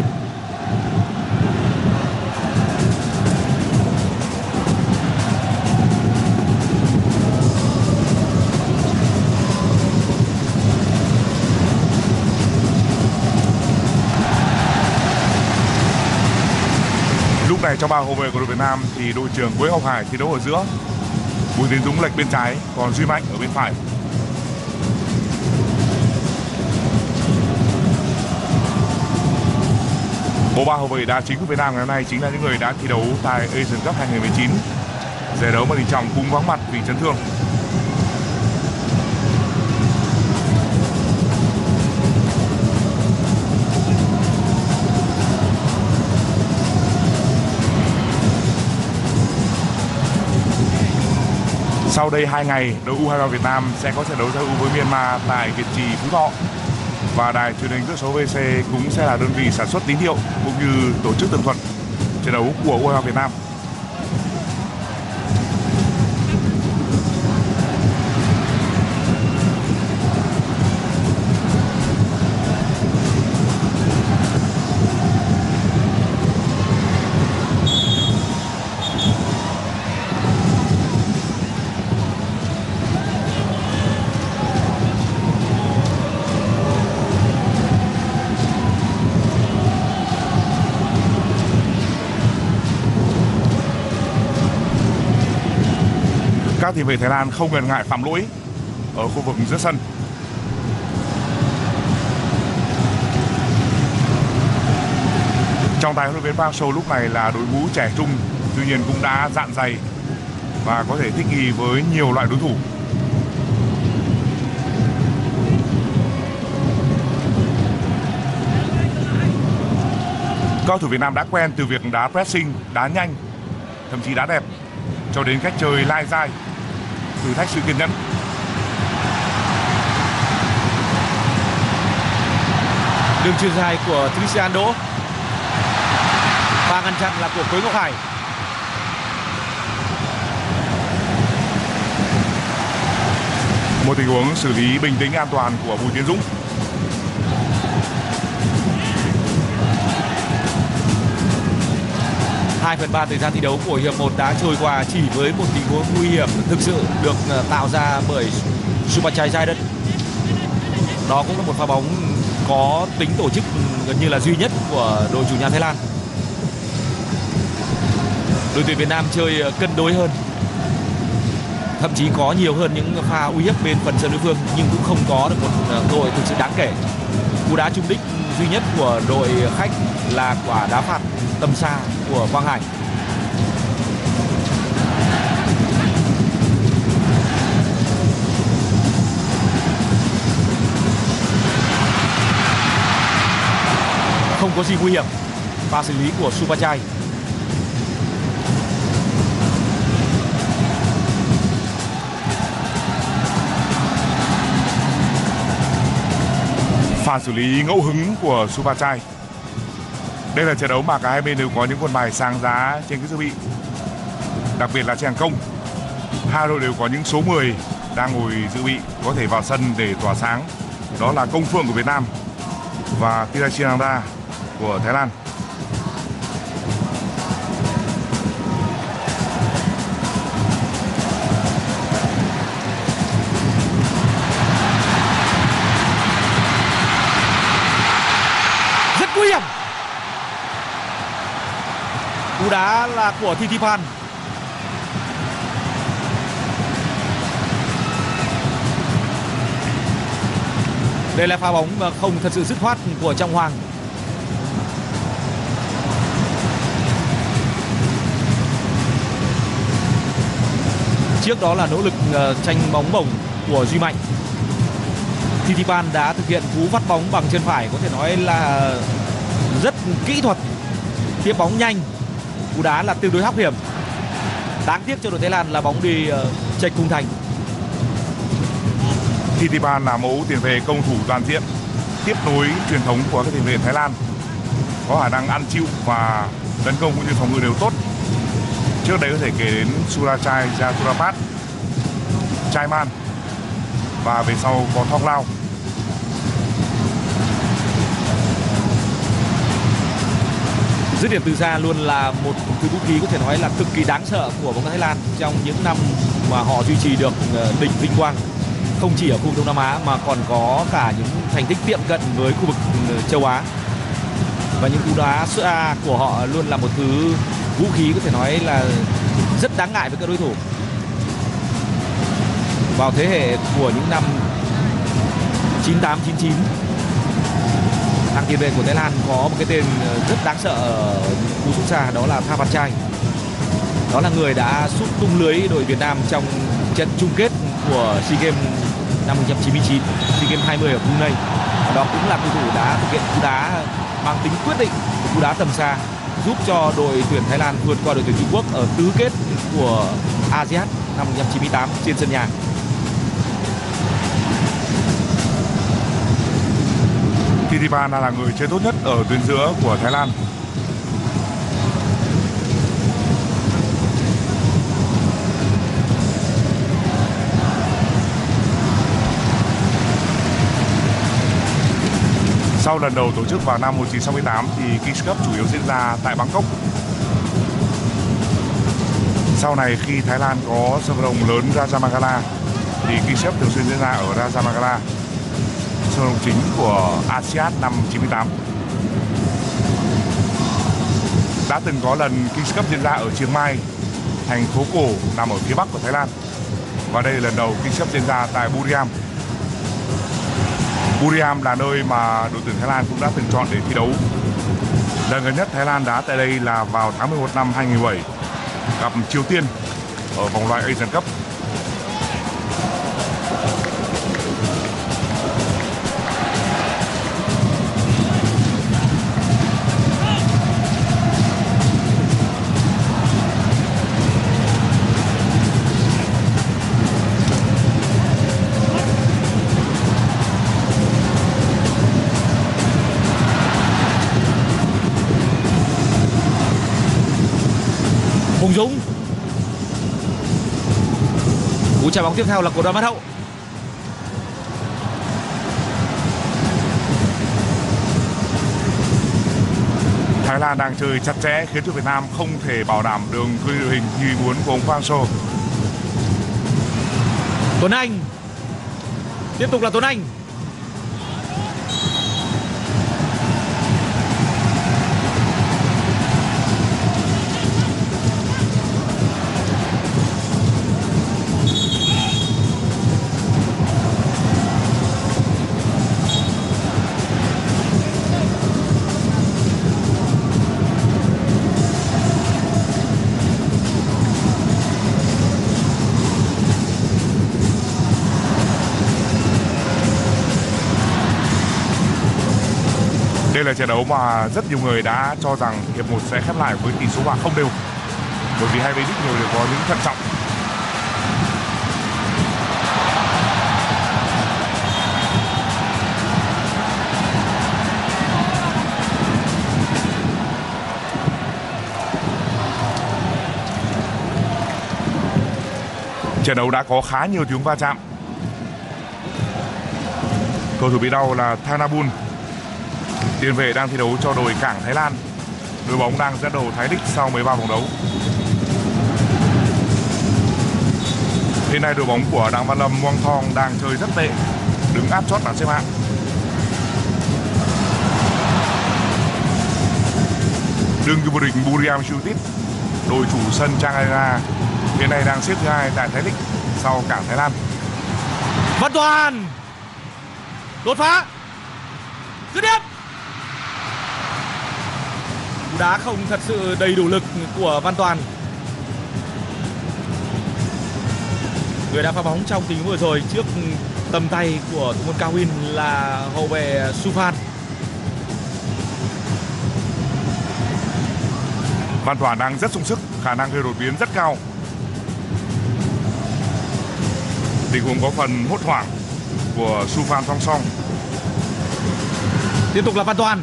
Lúc này trong ba hậu vệ của đội Việt Nam thì đội trưởng Quế Ngọc Hải thi đấu ở giữa, Bùi Tiến Dũng lệch bên trái, còn Duy Mạnh ở bên phải. Bộ ba hậu vệ đá chính của Việt Nam ngày hôm nay chính là những người đã thi đấu tại Asian Cup hai không một chín, giải đấu mà Đình Trọng cũng vắng mặt vì chấn thương. Sau đây hai ngày, đội u hai ba Việt Nam sẽ có trận đấu giao hữu với Myanmar tại Việt Trì, Phú Thọ. Và đài truyền hình tần số vê xê cũng sẽ là đơn vị sản xuất tín hiệu cũng như tổ chức tường thuật trận đấu của u hai ba Việt Nam. Các tiền vệ Thái Lan không ngần ngại phạm lỗi ở khu vực giữa sân. Trong tay huấn luyện viên Park Hang-seo lúc này là đội ngũ trẻ trung, tuy nhiên cũng đã dạn dày và có thể thích nghi với nhiều loại đối thủ. Các cầu thủ Việt Nam đã quen từ việc đá pressing, đá nhanh, thậm chí đá đẹp, cho đến cách chơi lai dai, thử thách sự kiên nhẫn. Đường chuyền dài của Christian Đỗ. Pha ngăn chặn là của Quế Ngọc Hải. Một tình huống xử lý bình tĩnh an toàn của Bùi Tiến Dũng. hai phần ba thời gian thi đấu của hiệp một đã trôi qua chỉ với một tình huống nguy hiểm thực sự được tạo ra bởi Supachai Giai Đất. Đó cũng là một pha bóng có tính tổ chức gần như là duy nhất của đội chủ nhà Thái Lan. Đội tuyển Việt Nam chơi cân đối hơn, thậm chí có nhiều hơn những pha uy hiếp bên phần sân đối phương, nhưng cũng không có được một cơ hội thực sự đáng kể. Cú đá trúng đích duy nhất của đội khách là quả đá phạt tầm xa của Quang Hải. Không có gì nguy hiểm. Pha xử lý của Supachai. Pha xử lý ngẫu hứng của Supachai. Đây là trận đấu mà cả hai bên đều có những quân bài sáng giá trên cái dự bị, đặc biệt là trên hàng công. Hai đội đều có những số mười đang ngồi dự bị có thể vào sân để tỏa sáng. Đó là Công Phượng của Việt Nam và Tirachinanda của Thái Lan. Rất nguy hiểm. Cú đá là của Thitiphan. Đây là pha bóng mà không thật sự dứt khoát của Trọng Hoàng. Trước đó là nỗ lực tranh bóng bổng của Duy Mạnh. Thitiphan đã thực hiện cú vắt bóng bằng chân phải, có thể nói là rất kỹ thuật, tiếp bóng nhanh. Cú đá là tương đối hóc hiểm. Đáng tiếc cho đội Thái Lan là bóng đi uh, chệch khung thành. Thitiphan là mẫu tiền vệ công thủ toàn diện, tiếp nối truyền thống của các tiền vệ Thái Lan, có khả năng ăn chịu và tấn công cũng như phòng ngự đều tốt. Trước đấy có thể kể đến Surachai Jaturapat, Chaiman và về sau có Thong Lao. Dứt điểm từ xa luôn là một thứ vũ khí có thể nói là cực kỳ đáng sợ của bóng đá Thái Lan trong những năm mà họ duy trì được đỉnh vinh quang, không chỉ ở khu vực Đông Nam Á mà còn có cả những thành tích tiệm cận với khu vực châu Á. Và những cú đá xa của họ luôn là một thứ vũ khí có thể nói là rất đáng ngại với các đối thủ. Vào thế hệ của những năm chín tám chín chín, hàng tiền vệ của Thái Lan có một cái tên rất đáng sợ ở cú sút xa, đó là Thapachai. Đó là người đã sút tung lưới đội Việt Nam trong trận chung kết của SEA Games năm một nghìn chín trăm chín mươi chín, SEA Games hai mươi ở Brunei. Đó cũng là cầu thủ đã thực hiện cú đá mang tính quyết định, cú đá tầm xa giúp cho đội tuyển Thái Lan vượt qua đội tuyển Trung Quốc ở tứ kết của a sê an năm một nghìn chín trăm chín mươi tám trên sân nhà. Thitiphan là người chơi tốt nhất ở tuyến giữa của Thái Lan. Sau lần đầu tổ chức vào năm một nghìn chín trăm sáu mươi tám thì Kings Cup chủ yếu diễn ra tại Bangkok. Sau này khi Thái Lan có sân vận động lớn Rajamangala thì Kings Cup thường xuyên diễn ra ở Rajamangala, sân vận động chính của a sê an năm chín mươi tám. Đã từng có lần Kings Cup diễn ra ở Chiang Mai, thành phố cổ nằm ở phía bắc của Thái Lan. Và đây là lần đầu Kings Cup diễn ra tại Buriram. Buriram là nơi mà đội tuyển Thái Lan cũng đã từng chọn để thi đấu. Lần gần nhất Thái Lan đá tại đây là vào tháng mười một năm hai nghìn không trăm lẻ bảy, gặp Triều Tiên ở vòng loại Asian Cup. Hùng Dũng. Cú chạm bóng tiếp theo là của Đoàn Văn Hậu. Thái Lan đang chơi chặt chẽ khiến cho Việt Nam không thể bảo đảm đường ghi đội hình như muốn của ông Quang Sô. Tuấn Anh. Tiếp tục là Tuấn Anh. Đây là trận đấu mà rất nhiều người đã cho rằng hiệp một sẽ khép lại với tỷ số hòa không đều, bởi vì hai bên ít nhiều đều có những thận trọng. Trận đấu đã có khá nhiều tiếng va chạm. Cầu thủ bị đau là Thanabun, tiền vệ đang thi đấu cho đội Cảng Thái Lan. Đội bóng đang dẫn đầu Thái League sau mười ba vòng đấu. Hiện nay đội bóng của Đặng Văn Lâm Muang Thong đang chơi rất tệ, đứng áp chót bảng xếp hạng. Đương kim vô địch Buriram United, đội chủ sân Chang Arena, hiện nay đang xếp thứ hai tại Thái League sau Cảng Thái Lan. Văn Toàn đột phá, dứt điểm. Cú đá không thật sự đầy đủ lực của Văn Toàn, người đã phá bóng trong tình huống vừa rồi trước tầm tay của thủ môn Cao Win là hậu vệ Suphan. Văn Toàn đang rất sung sức, khả năng gây đột biến rất cao. Tình huống có phần hốt hoảng của Suphan Thong Song. Tiếp tục là Văn Toàn.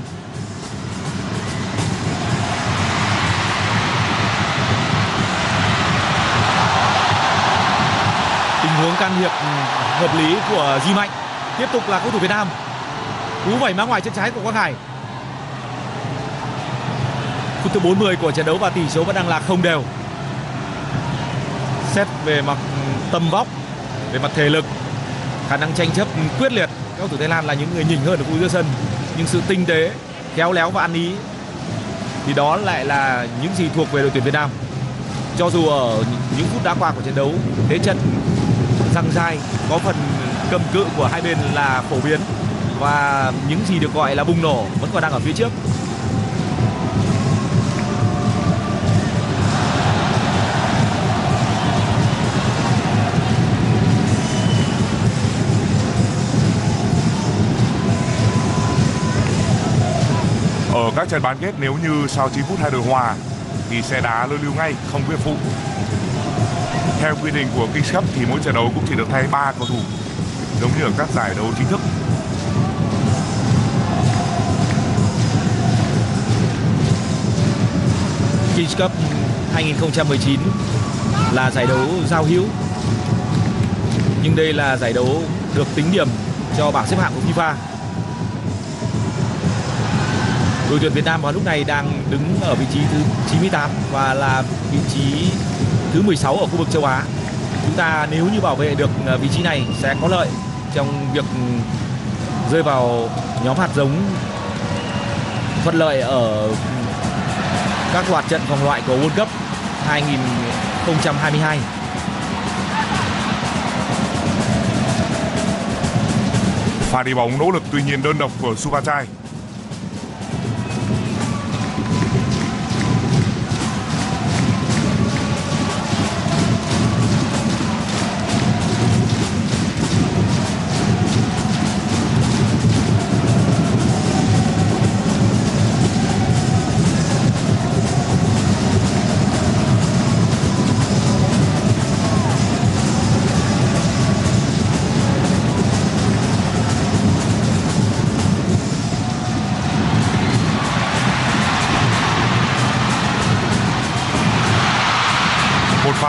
Tình huống can thiệp hợp lý của Di Mạnh. Tiếp tục là cầu thủ Việt Nam. Cú vẩy má ngoài chân trái của Quang Hải. Phút thứ bốn mươi của trận đấu và tỷ số vẫn đang là không đều. Xét về mặt tầm vóc, về mặt thể lực, khả năng tranh chấp quyết liệt, các cầu thủ Thái Lan là những người nhỉnh hơn ở khu giữa sân, nhưng sự tinh tế, khéo léo và ăn ý thì đó lại là những gì thuộc về đội tuyển Việt Nam. Cho dù ở những phút đã qua của trận đấu, thế trận giằng dai, có phần cầm cự của hai bên là phổ biến và những gì được gọi là bùng nổ vẫn còn đang ở phía trước. Ở các trận bán kết, nếu như sau chín phút hai đội hòa thì sẽ đá lưu lưu ngay, không quyết phụ. Theo quy định của Kings Cup thì mỗi trận đấu cũng chỉ được thay ba cầu thủ, giống như ở các giải đấu chính thức. Kings Cup hai không một chín là giải đấu giao hữu, nhưng đây là giải đấu được tính điểm cho bảng xếp hạng của FIFA. Đội tuyển Việt Nam vào lúc này đang đứng ở vị trí thứ chín mươi tám và là vị trí thứ mười sáu ở khu vực châu Á. Chúng ta nếu như bảo vệ được vị trí này sẽ có lợi trong việc rơi vào nhóm hạt giống thuận lợi ở các loạt trận vòng loại của World Cup hai không hai hai. Pha đi bóng nỗ lực tuy nhiên đơn độc của Supachai.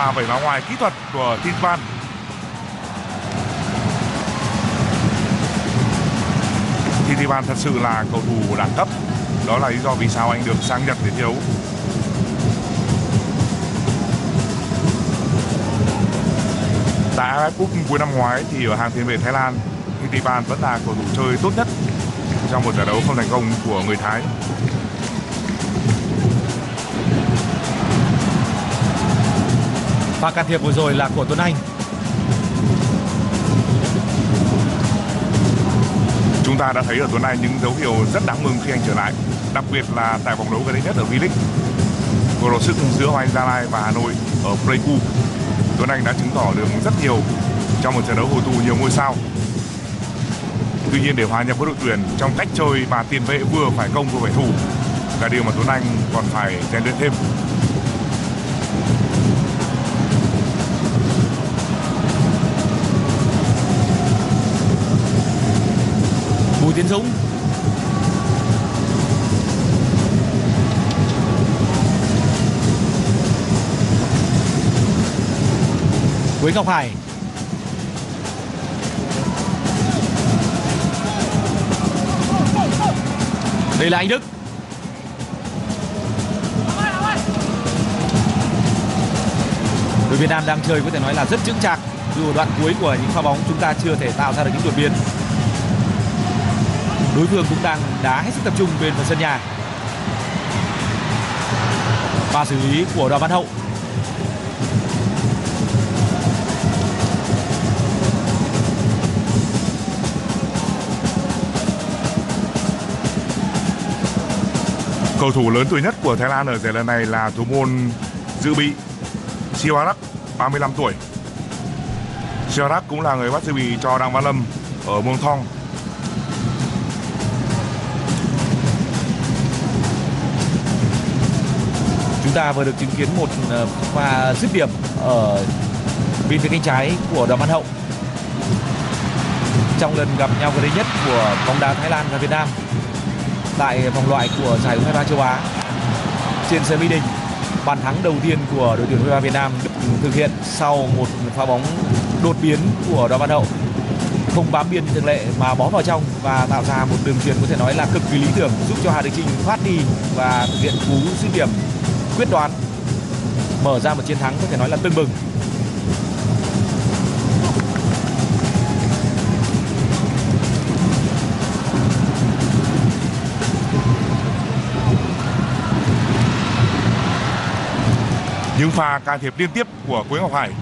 pha vẩy vào ngoài kỹ thuật của Titvan. Titvan thật sự là cầu thủ đẳng cấp. Đó là lý do vì sao anh được sang Nhật để thi đấu. Tại a ép ép Cup cuối năm ngoái thì ở hàng tiền vệ Thái Lan, Titvan vẫn là cầu thủ chơi tốt nhất trong một giải đấu không thành công của người Thái. Pha can thiệp vừa rồi là của Tuấn Anh. Chúng ta đã thấy ở Tuấn Anh những dấu hiệu rất đáng mừng khi anh trở lại, đặc biệt là tại vòng đấu gần đây nhất ở V-League. Cuộc đọ sức giữa Hoàng Anh Gia Lai và Hà Nội ở Pleiku, Tuấn Anh đã chứng tỏ được rất nhiều trong một trận đấu hội tụ nhiều ngôi sao. Tuy nhiên để hòa nhập với đội tuyển trong cách chơi và tiền vệ vừa phải công vừa phải thủ là điều mà Tuấn Anh còn phải rèn luyện thêm. Bùi Tiến Dũng. Quế Ngọc Hải. Đây là Anh Đức. Đội Việt Nam đang chơi có thể nói là rất chững chạc. Dù ở đoạn cuối của những pha bóng chúng ta chưa thể tạo ra được những đột biến. Đối phương cũng đang đá hết sức tập trung bên phần sân nhà. Pha xử lý của Đoàn Văn Hậu. Cầu thủ lớn tuổi nhất của Thái Lan ở giải lần này là thủ môn dự bị Siwarak, ba mươi lăm tuổi. Siwarak cũng là người bắt dự bị cho Đặng Văn Lâm ở Muang Thong. Chúng ta vừa được chứng kiến một pha dứt điểm ở bên phía cánh trái của Đoàn Văn Hậu trong lần gặp nhau gần đây nhất của bóng đá Thái Lan và Việt Nam tại vòng loại của giải U hai mươi ba châu Á trên sân Mỹ Đình. Bàn thắng đầu tiên của đội tuyển U hai mươi ba Việt Nam được thực hiện sau một pha bóng đột biến của Đoàn Văn Hậu, không bám biên như thường lệ mà bó vào trong và tạo ra một đường chuyền có thể nói là cực kỳ lý tưởng, giúp cho Hà Đức Chinh thoát đi và thực hiện cú dứt điểm quyết đoán, mở ra một chiến thắng có thể nói là tưng bừng. Những pha can thiệp liên tiếp của Quế Ngọc Hải.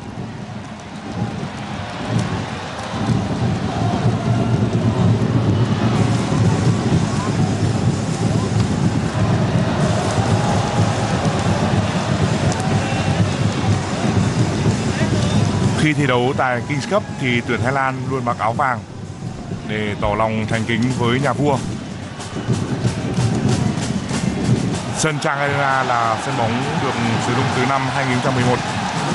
Khi thi đấu tại Kings Cup thì tuyển Thái Lan luôn mặc áo vàng để tỏ lòng thành kính với nhà vua. Sân Chang Arena là sân bóng được sử dụng từ năm hai nghìn không trăm mười một.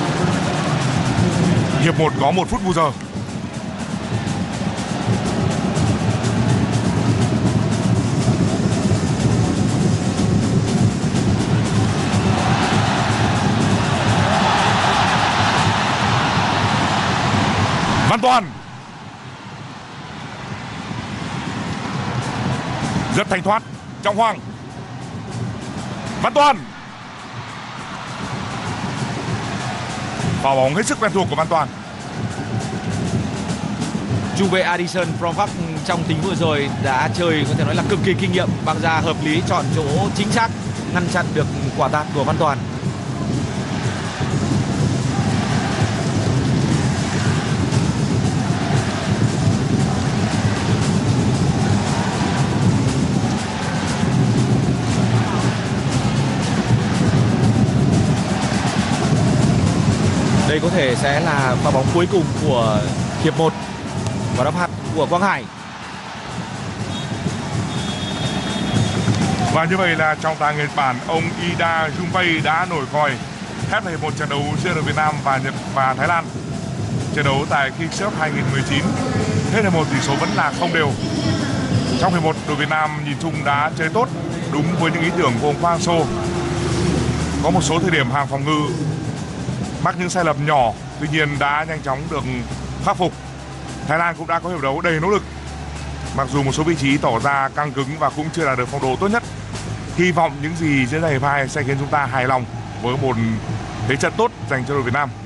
Hiệp một có một phút bù giờ. Văn Toàn rất thanh thoát. Trọng Hoàng, Văn Toàn, pha bóng hết sức quen thuộc của Văn Toàn. Trung vệ Addison from Park trong tình vừa rồi đã chơi có thể nói là cực kỳ kinh nghiệm, băng ra hợp lý, chọn chỗ chính xác, ngăn chặn được quả tạt của Văn Toàn. Đây có thể sẽ là pha bóng cuối cùng của hiệp một và đá phạt của Quang Hải. Và như vậy là trọng tài Nhật Bản ông Ida Junpei đã nổi còi khép lại một trận đấu giữa đội Việt Nam và Nhật và Thái Lan. Trận đấu tại Kings Cup hai nghìn không trăm mười chín hết hiệp một tỷ số vẫn là không đều. Trong hiệp một, đội Việt Nam nhìn chung đã chơi tốt, đúng với những ý tưởng của ông Park Hang-seo. Có một số thời điểm hàng phòng ngự mắc những sai lầm nhỏ, tuy nhiên đã nhanh chóng được khắc phục. Thái Lan cũng đã có hiệp đấu đầy nỗ lực. Mặc dù một số vị trí tỏ ra căng cứng và cũng chưa đạt được phong độ tốt nhất. Hy vọng những gì diễn ra hiệp hai sẽ khiến chúng ta hài lòng với một thế trận tốt dành cho đội Việt Nam.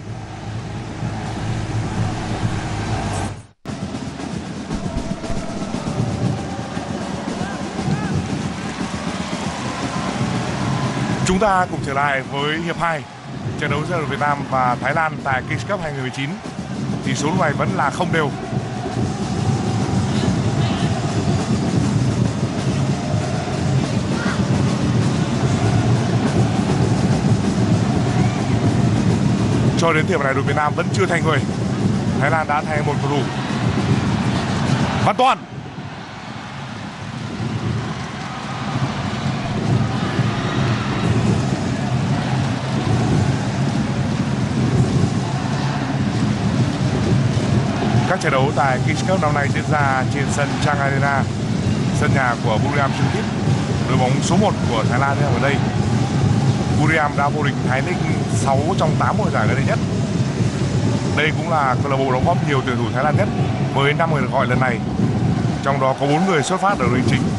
Chúng ta cùng trở lại với hiệp hai trận đấu giữa đội Việt Nam và Thái Lan tại Kings Cup hai không một chín. Tỷ số lúc này vẫn là không đều. Cho đến thời điểm này đội Việt Nam vẫn chưa thay người. Thái Lan đã thay một cầu thủ. Văn Toàn. Các trận đấu tại Kings Cup năm nay diễn ra trên sân Chang Arena, sân nhà của Buriram Chiritip, đội bóng số một của Thái Lan ở đây. Buriram đã vô địch Thái League sáu trong tám mùa giải gần đây nhất. Đây cũng là câu lạc bộ đóng góp nhiều tuyển thủ Thái Lan nhất với năm người được gọi lần này. Trong đó có bốn người xuất phát ở đội chính.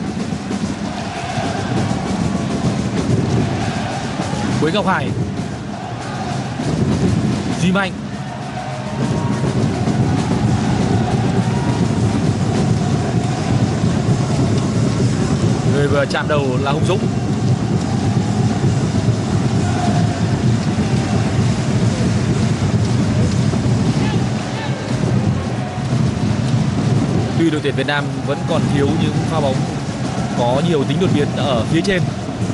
Quế Ngọc Hải, Duy Mạnh, người vừa chạm đầu là Hùng Dũng. Tuy đội tuyển Việt Nam vẫn còn thiếu những pha bóng có nhiều tính đột biến ở phía trên,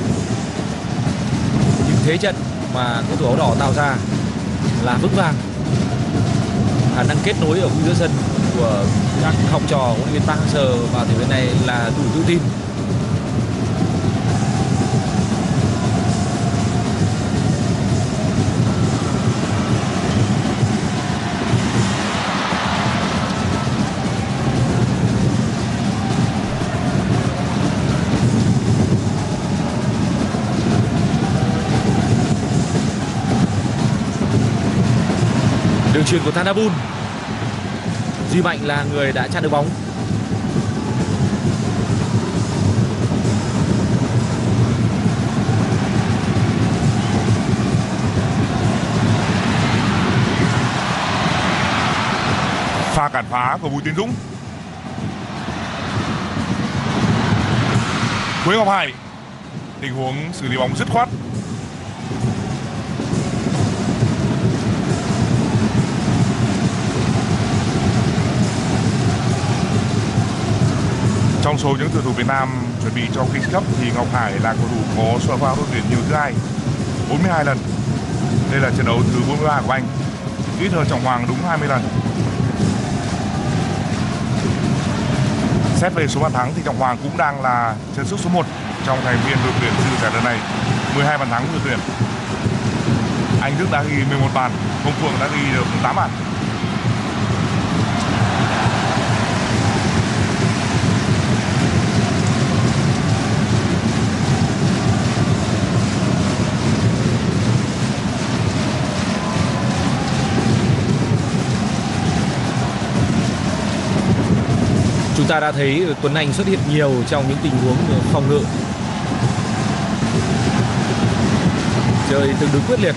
nhưng thế trận mà cầu thủ áo đỏ tạo ra là vững vàng. Khả năng kết nối ở khu giữa sân của các học trò huấn luyện viên Park Hang-seo vào thời điểm này là đủ tự tin. Đường chuyền của Thanabul. Duy Mạnh là người đã chặn được bóng. Pha cản phá của Bùi Tiến Dũng. Quế Ngọc Hải, tình huống xử lý bóng dứt khoát. Trong số những tuyển thủ Việt Nam chuẩn bị cho Kings Cup thì Ngọc Hải là cầu thủ có số pha đội tuyển nhiều thứ hai, bốn mươi hai lần. Đây là trận đấu thứ bốn mươi ba của anh, ít hơn Trọng Hoàng đúng hai mươi lần. Xét về số bàn thắng thì Trọng Hoàng cũng đang là chân sút số một trong thành viên đội tuyển dự giải lần này, mười hai bàn thắng của đội tuyển. Anh Đức đã ghi mười một bàn, Công Phượng đã ghi được tám bàn. Chúng ta đã thấy Tuấn Anh xuất hiện nhiều trong những tình huống phòng ngự, chơi tương đối quyết liệt,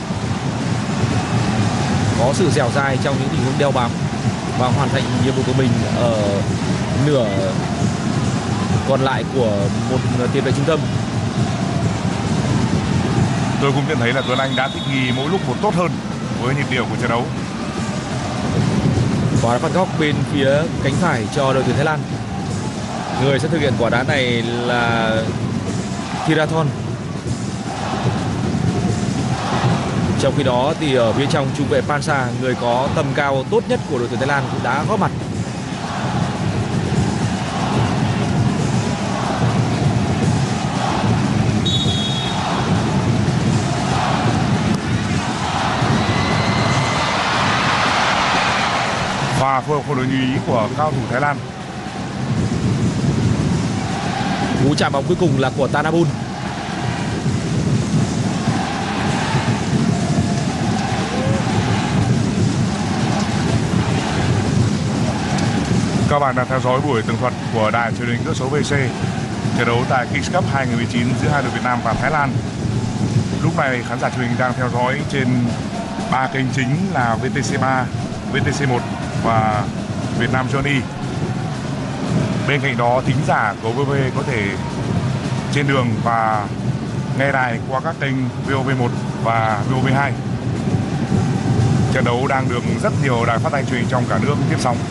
có sự dẻo dai trong những tình huống đeo bám và hoàn thành nhiệm vụ của mình ở nửa còn lại của một tiền vệ trung tâm. Tôi cũng nhận thấy là Tuấn Anh đã thích nghi mỗi lúc một tốt hơn với nhịp điệu của trận đấu. Quả đá phạt góc bên phía cánh phải cho đội tuyển Thái Lan. Người sẽ thực hiện quả đá này là Thirathon. Trong khi đó thì ở phía trong, trung vệ Pansa, người có tầm cao tốt nhất của đội tuyển Thái Lan, cũng đã góp mặt. Và phối hợp không được như ý của cao thủ Thái Lan. Cú chạm bóng cuối cùng là của Thanabul. Các bạn đang theo dõi buổi tường thuật của đài truyền hình cỡ số vê xê trận đấu tại Kings Cup hai không một chín giữa hai đội Việt Nam và Thái Lan. Lúc này khán giả truyền hình đang theo dõi trên ba kênh chính là vê tê xê ba, vê tê xê một và Việt Nam Johnny. Bên cạnh đó, thính giả của vê vê có thể trên đường và nghe đài qua các kênh vê o vê một và vê o vê hai. Trận đấu đang được rất nhiều đài phát thanh truyền hình trong cả nước tiếp sóng.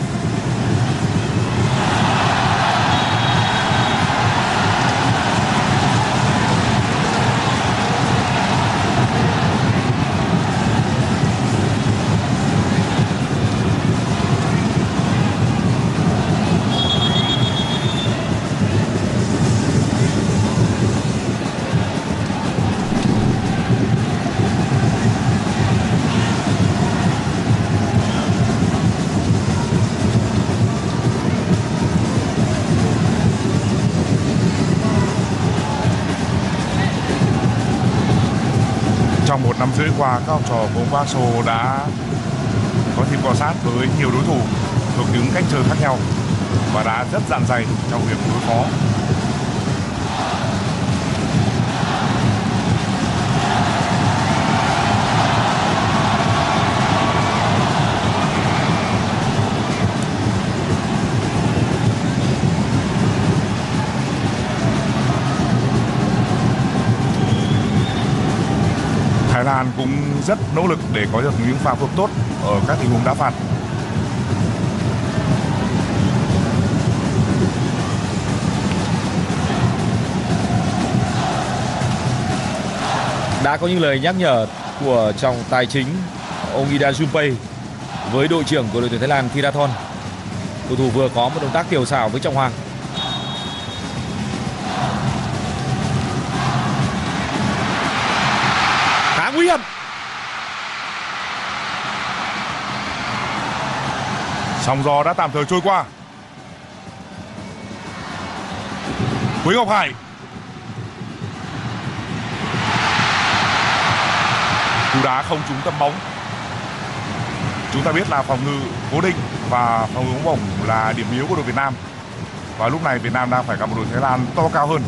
Trong một năm rưỡi qua, các học trò của ông Park Seo đã có dịp cọ sát với nhiều đối thủ thuộc những cách chơi khác nhau và đã rất dạn dày trong việc đối phó. Thái Lan cũng rất nỗ lực để có được những pha phối hợp tốt ở các tình huống đá phạt. Đã có những lời nhắc nhở của trọng tài chính ông Ida Junpei với đội trưởng của đội tuyển Thái Lan Thirathon. Cầu thủ vừa có một động tác tiểu xảo với Trọng Hoàng. Khá nguy hiểm. Sóng gió đã tạm thời trôi qua. Quế Ngọc Hải. Cú đá không trúng tấm bóng. Chúng ta biết là phòng ngự cố định và phòng ngự bóng bổng là điểm yếu của đội Việt Nam. Và lúc này Việt Nam đang phải gặp một đội Thái Lan to cao hơn.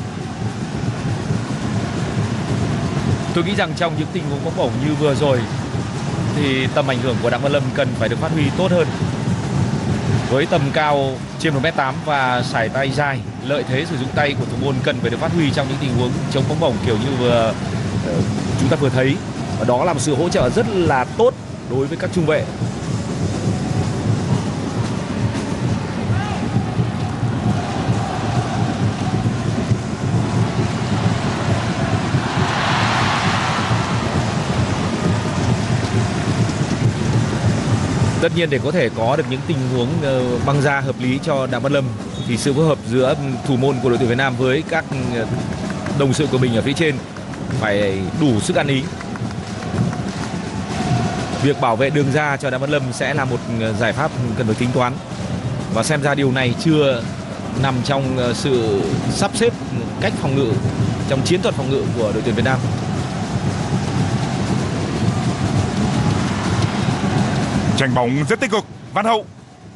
Tôi nghĩ rằng trong những tình huống bóng bổng như vừa rồi thì tầm ảnh hưởng của Đặng Văn Lâm cần phải được phát huy tốt hơn. Với tầm cao trên một mét tám và sải tay dài, lợi thế sử dụng tay của thủ môn cần phải được phát huy trong những tình huống chống bóng bổng kiểu như vừa uh, chúng ta vừa thấy. Và đó là một sự hỗ trợ rất là tốt đối với các trung vệ. Tất nhiên để có thể có được những tình huống băng ra hợp lý cho Đặng Văn Lâm thì sự phối hợp giữa thủ môn của đội tuyển Việt Nam với các đồng sự của mình ở phía trên phải đủ sức ăn ý. Việc bảo vệ đường ra cho Đặng Văn Lâm sẽ là một giải pháp cần phải tính toán. Và xem ra điều này chưa nằm trong sự sắp xếp cách phòng ngự, trong chiến thuật phòng ngự của đội tuyển Việt Nam. Tranh bóng rất tích cực. Văn Hậu.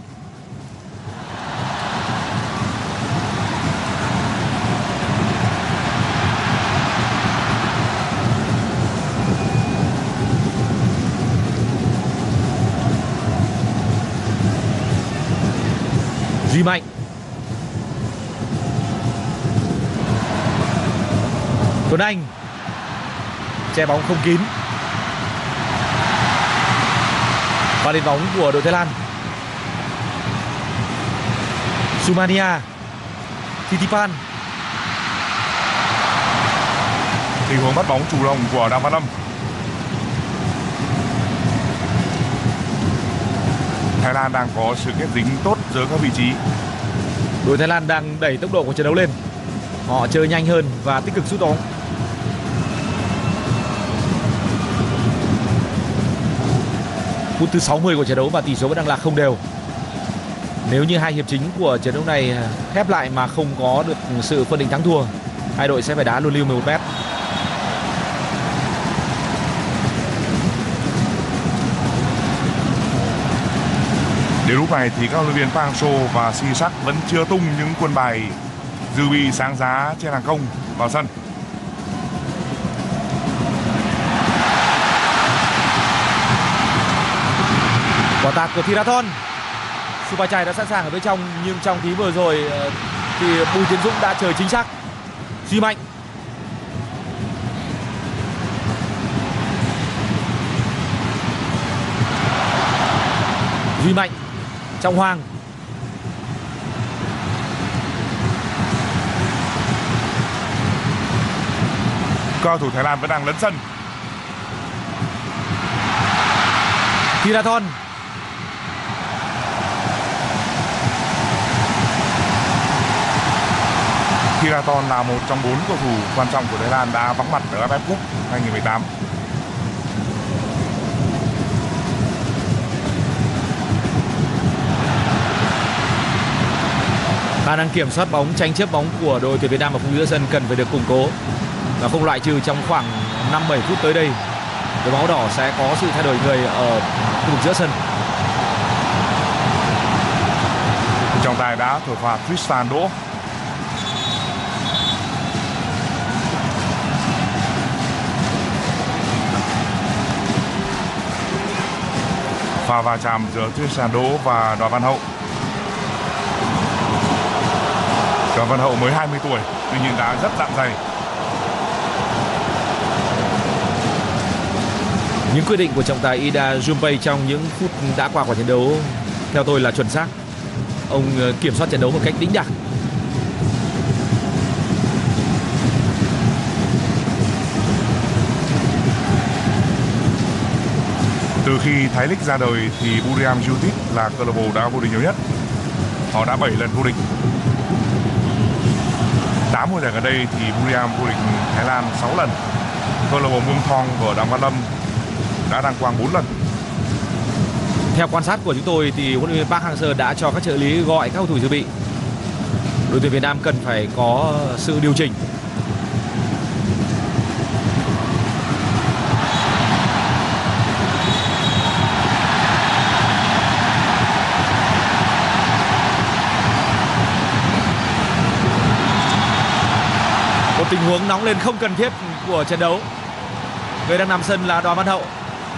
Duy Mạnh. Tuấn Anh. Che bóng không kín. Và lên bóng của đội Thái Lan. Sumania. Thitipan. Tình huống bắt bóng chủ động của Đặng Văn Lâm. Thái Lan đang có sự kết dính tốt giữa các vị trí. Đội Thái Lan đang đẩy tốc độ của trận đấu lên. Họ chơi nhanh hơn và tích cực sút bóng. Phút thứ sáu mươi của trận đấu và tỷ số vẫn đang là không đều. Nếu như hai hiệp chính của trận đấu này khép lại mà không có được sự phân định thắng thua, hai đội sẽ phải đá luân lưu mười một mét. Đến lúc này thì các huấn luyện viên Park Hang-seo và Sirisak vẫn chưa tung những quân bài dự bị sáng giá trên hàng công vào sân. Quả tạt của Thirathon. Supachai đã sẵn sàng ở bên trong, nhưng trong tí vừa rồi thì Bùi Tiến Dũng đã chơi chính xác. Duy Mạnh. Duy Mạnh. Trọng Hoàng. Cầu thủ Thái Lan vẫn đang lấn sân. Thirathon. Thirathon là một trong bốn cầu thủ quan trọng của Thái Lan đã vắng mặt ở a ép ép Cup hai không một tám. Khả năng kiểm soát bóng, tranh chấp bóng của đội tuyển Việt Nam ở khu giữa sân cần phải được củng cố, và không loại trừ trong khoảng năm bảy phút tới đây đội bóng đỏ sẽ có sự thay đổi người ở khu vực giữa sân. Trọng tài đã thổi phạt Tristan Đỗ. Pha va chạm giữa Tristan Đỗ và Đoàn Văn Hậu. Đoàn Văn Hậu mới hai mươi tuổi, tuy nhiên đã rất dạn dày. Những quyết định của trọng tài Ida Jumpei trong những phút đã qua của trận đấu theo tôi là chuẩn xác. Ông kiểm soát trận đấu một cách đĩnh đạc. Từ khi Thái League ra đời thì Buriram United là câu lạc bộ đã vô địch nhiều nhất. Họ đã bảy lần vô địch. tám mùa giải gần đây thì Buriram vô địch Thái Lan sáu lần. Câu lạc bộ Muang Thong của Đặng Văn Lâm đã đăng quang bốn lần. Theo quan sát của chúng tôi thì huấn luyện viên Park Hang-seo đã cho các trợ lý gọi các cầu thủ dự bị. Đội tuyển Việt Nam cần phải có sự điều chỉnh. Một tình huống nóng lên không cần thiết của trận đấu. Người đang nằm sân là Đoàn Văn Hậu.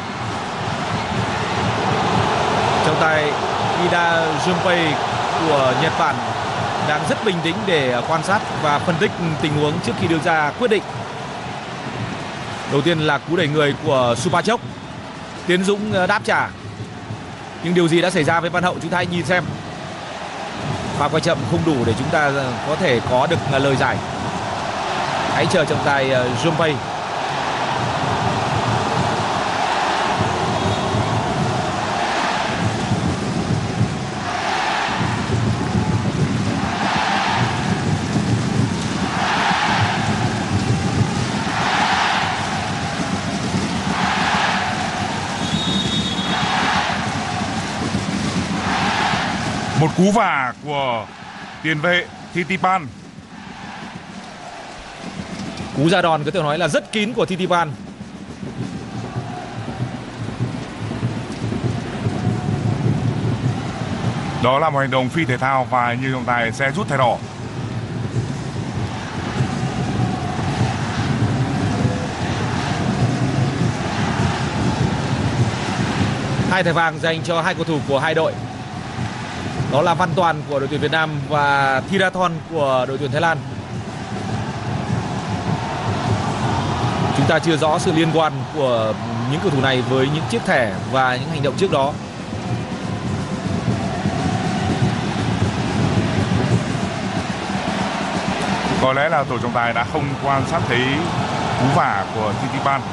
Trọng tài Ida Jumpei của Nhật Bản đang rất bình tĩnh để quan sát và phân tích tình huống trước khi đưa ra quyết định. Đầu tiên là cú đẩy người của Supachok. Tiến Dũng đáp trả. Nhưng điều gì đã xảy ra với Văn Hậu chúng ta hãy nhìn xem. Pha quay chậm không đủ để chúng ta có thể có được lời giải. Hãy chờ trọng tài Jumpei. Một cú vả của tiền vệ Thitipan. Cú ra đòn có thể nói là rất kín của Thitipan. Đó là một hành động phi thể thao và như trọng tài sẽ rút thẻ đỏ. Hai thẻ vàng dành cho hai cầu thủ của hai đội. Đó là Văn Toàn của đội tuyển Việt Nam và Thirathon của đội tuyển Thái Lan. Chúng ta chưa rõ sự liên quan của những cầu thủ này với những chiếc thẻ và những hành động trước đó. Có lẽ là tổ trọng tài đã không quan sát thấy cú vả của Thitipan.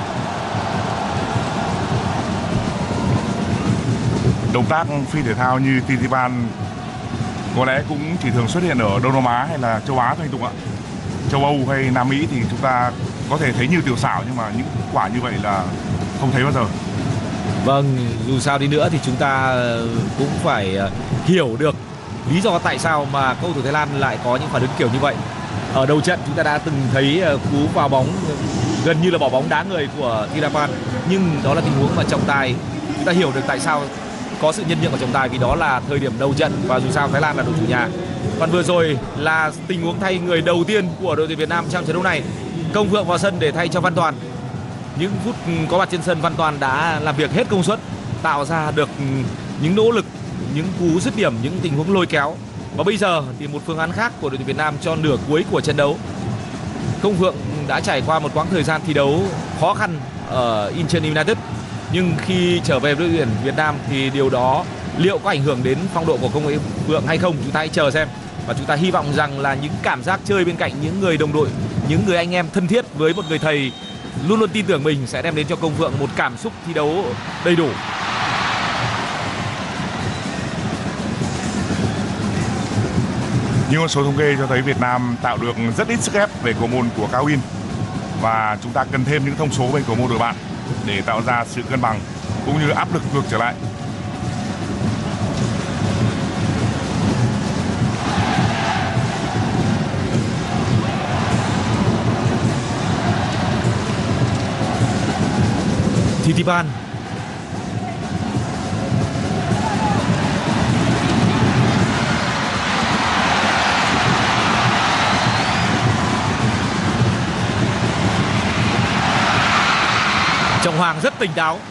Động tác phi thể thao như Thitipan có lẽ cũng chỉ thường xuất hiện ở Đông Nam Á hay là châu Á thôi anh Tùng ạ. Châu Âu hay Nam Mỹ thì chúng ta có thể thấy nhiều tiểu xảo, nhưng mà những quả như vậy là không thấy bao giờ. Vâng, dù sao đi nữa thì chúng ta cũng phải hiểu được lý do tại sao mà cầu thủ Thái Lan lại có những phản ứng kiểu như vậy. Ở đầu trận chúng ta đã từng thấy cú vào bóng gần như là bỏ bóng đá người của Thirapan, nhưng đó là tình huống mà trọng tài chúng ta hiểu được tại sao có sự nhân nhượng ở trọng tài vì đó là thời điểm đầu trận và dù sao Thái Lan là đội chủ nhà. Còn vừa rồi là tình huống thay người đầu tiên của đội tuyển Việt Nam trong trận đấu này. Công Phượng vào sân để thay cho Văn Toàn. Những phút có mặt trên sân, Văn Toàn đã làm việc hết công suất, tạo ra được những nỗ lực, những cú dứt điểm, những tình huống lôi kéo. Và bây giờ thì một phương án khác của đội tuyển Việt Nam cho nửa cuối của trận đấu. Công Phượng đã trải qua một quãng thời gian thi đấu khó khăn ở Incheon United, nhưng khi trở về đội tuyển Việt Nam thì điều đó liệu có ảnh hưởng đến phong độ của Công Phượng hay không, chúng ta hãy chờ xem. Và chúng ta hy vọng rằng là những cảm giác chơi bên cạnh những người đồng đội, những người anh em thân thiết với một người thầy luôn luôn tin tưởng mình sẽ đem đến cho Công Phượng một cảm xúc thi đấu đầy đủ. Những con số thống kê cho thấy Việt Nam tạo được rất ít sức ép về cầu môn của Cao In, và chúng ta cần thêm những thông số bên cầu môn đội bạn để tạo ra sự cân bằng cũng như áp lực ngược trở lại. Thitipan. Trọng Hoàng rất tỉnh táo.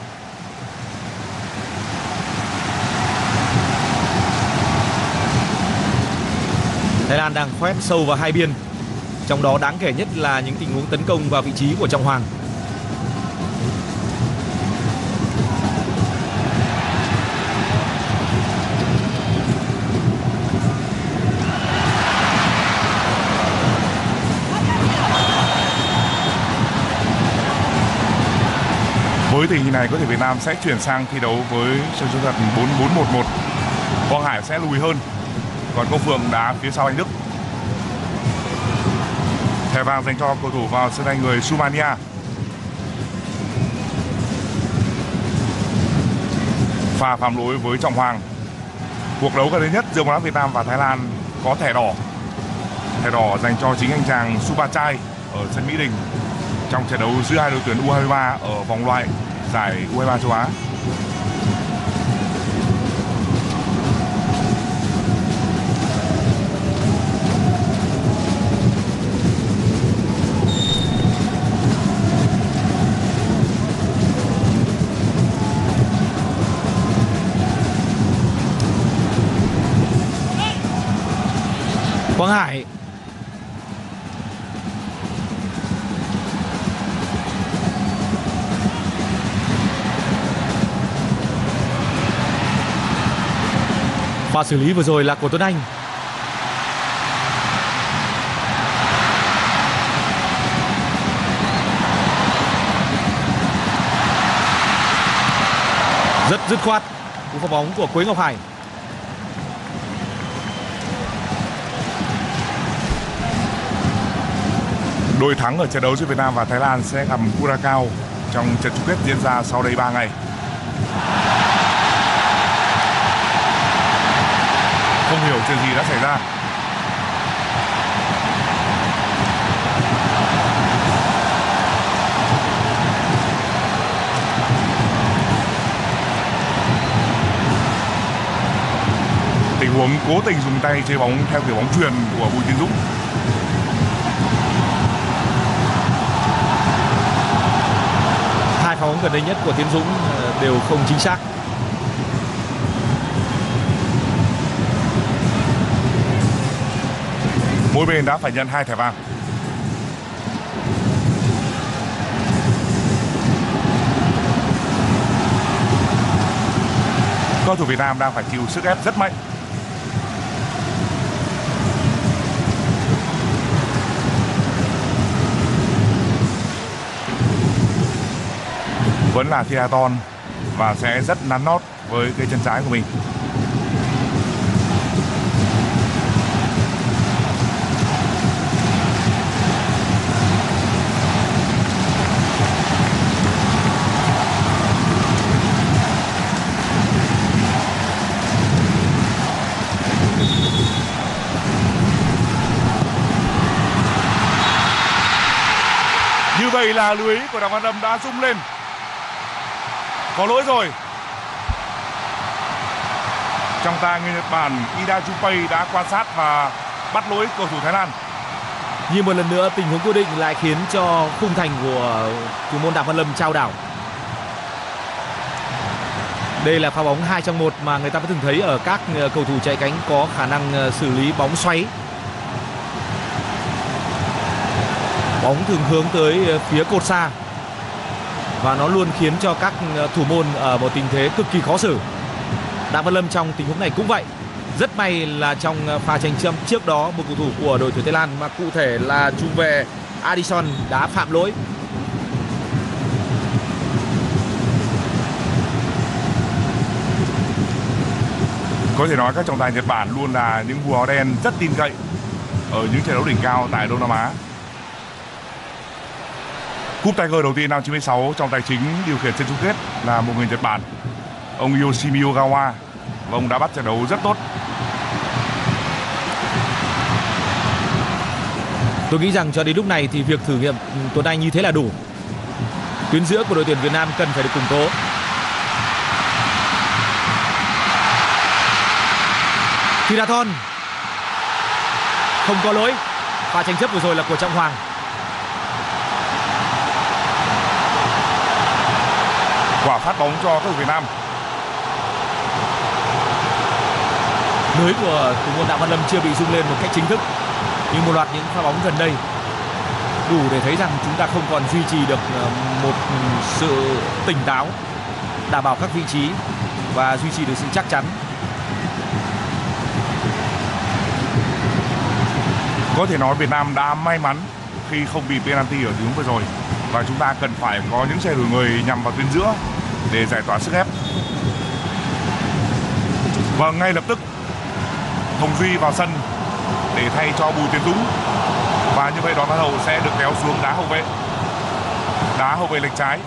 Thái Lan đang khoét sâu vào hai biên, trong đó đáng kể nhất là những tình huống tấn công vào vị trí của Trọng Hoàng. Với tình hình này có thể Việt Nam sẽ chuyển sang thi đấu với sân chơi thật bốn bốn một một. Quang Hải sẽ lùi hơn, còn Công Phượng đá phía sau anh Đức. Thẻ vàng dành cho cầu thủ vào sân anh người Sumania. Pha phạm lỗi với Trọng Hoàng. Cuộc đấu gần đây nhất giữa bóng đá Việt Nam và Thái Lan có thẻ đỏ. Thẻ đỏ dành cho chính anh chàng Supachai ở sân Mỹ Đình trong trận đấu giữa hai đội tuyển U hai mươi ba ở vòng loại giải U hai mươi ba châu Á. Quang Hải. Pha xử lý vừa rồi là của Tuấn Anh. Rất dứt khoát cú phá bóng của Quế Ngọc Hải. Đội thắng ở trận đấu giữa Việt Nam và Thái Lan sẽ gặp Curacao trong trận chung kết diễn ra sau đây ba ngày. Không hiểu chuyện gì đã xảy ra. Tình huống cố tình dùng tay chơi bóng theo kiểu bóng chuyền của Bùi Tiến Dũng. Hai pha bóng gần đây nhất của Tiến Dũng đều không chính xác. Mỗi bên đã phải nhận hai thẻ vàng. Cầu thủ Việt Nam đang phải chịu sức ép rất mạnh. Vẫn là Theraton và sẽ rất nắn nót với cái chân trái của mình. Như vậy là lưới của Đặng Văn Lâm đã rung lên. Có lỗi rồi. Trọng tài người Nhật Bản Ida Junpei đã quan sát và bắt lỗi cầu thủ Thái Lan. Như một lần nữa tình huống cố định lại khiến cho khung thành của thủ môn Đặng Văn Lâm chao đảo. Đây là pha bóng hai trong một mà người ta vẫn thường thấy ở các cầu thủ chạy cánh có khả năng xử lý bóng xoáy. Bóng thường hướng tới phía cột xa và nó luôn khiến cho các thủ môn ở một tình thế cực kỳ khó xử. Đặng Văn Lâm trong tình huống này cũng vậy. Rất may là trong pha tranh chấp trước đó một cầu thủ của đội tuyển Thái Lan, mà cụ thể là trung vệ Addison đã phạm lỗi. Có thể nói các trọng tài Nhật Bản luôn là những vua áo đen rất tin cậy ở những trận đấu đỉnh cao tại Đông Nam Á. Cúp Tiger đầu tiên năm chín mươi sáu, trọng tài chính điều khiển trận chung kết là một người Nhật Bản, ông Yoshimi Ogawa, và ông đã bắt trận đấu rất tốt. Tôi nghĩ rằng cho đến lúc này thì việc thử nghiệm Tuấn Anh như thế là đủ. Tuyến giữa của đội tuyển Việt Nam cần phải được củng cố. Thirathon không có lỗi. Pha tranh chấp vừa rồi là của Trọng Hoàng. Quả phát bóng cho các cầu thủ Việt Nam. Lưới của thủ môn Đặng Văn Lâm chưa bị rung lên một cách chính thức, nhưng một loạt những pha bóng gần đây đủ để thấy rằng chúng ta không còn duy trì được một sự tỉnh táo, đảm bảo các vị trí và duy trì được sự chắc chắn. Có thể nói Việt Nam đã may mắn khi không bị penalty ở tình huống vừa rồi, và chúng ta cần phải có những xe đổi người nhằm vào tuyến giữa để giải tỏa sức ép. Và ngay lập tức Hồng Duy vào sân để thay cho Bùi Tiến Dũng, và như vậy Đoàn Văn Hậu sẽ được kéo xuống đá hậu vệ, đá hậu vệ lệch trái.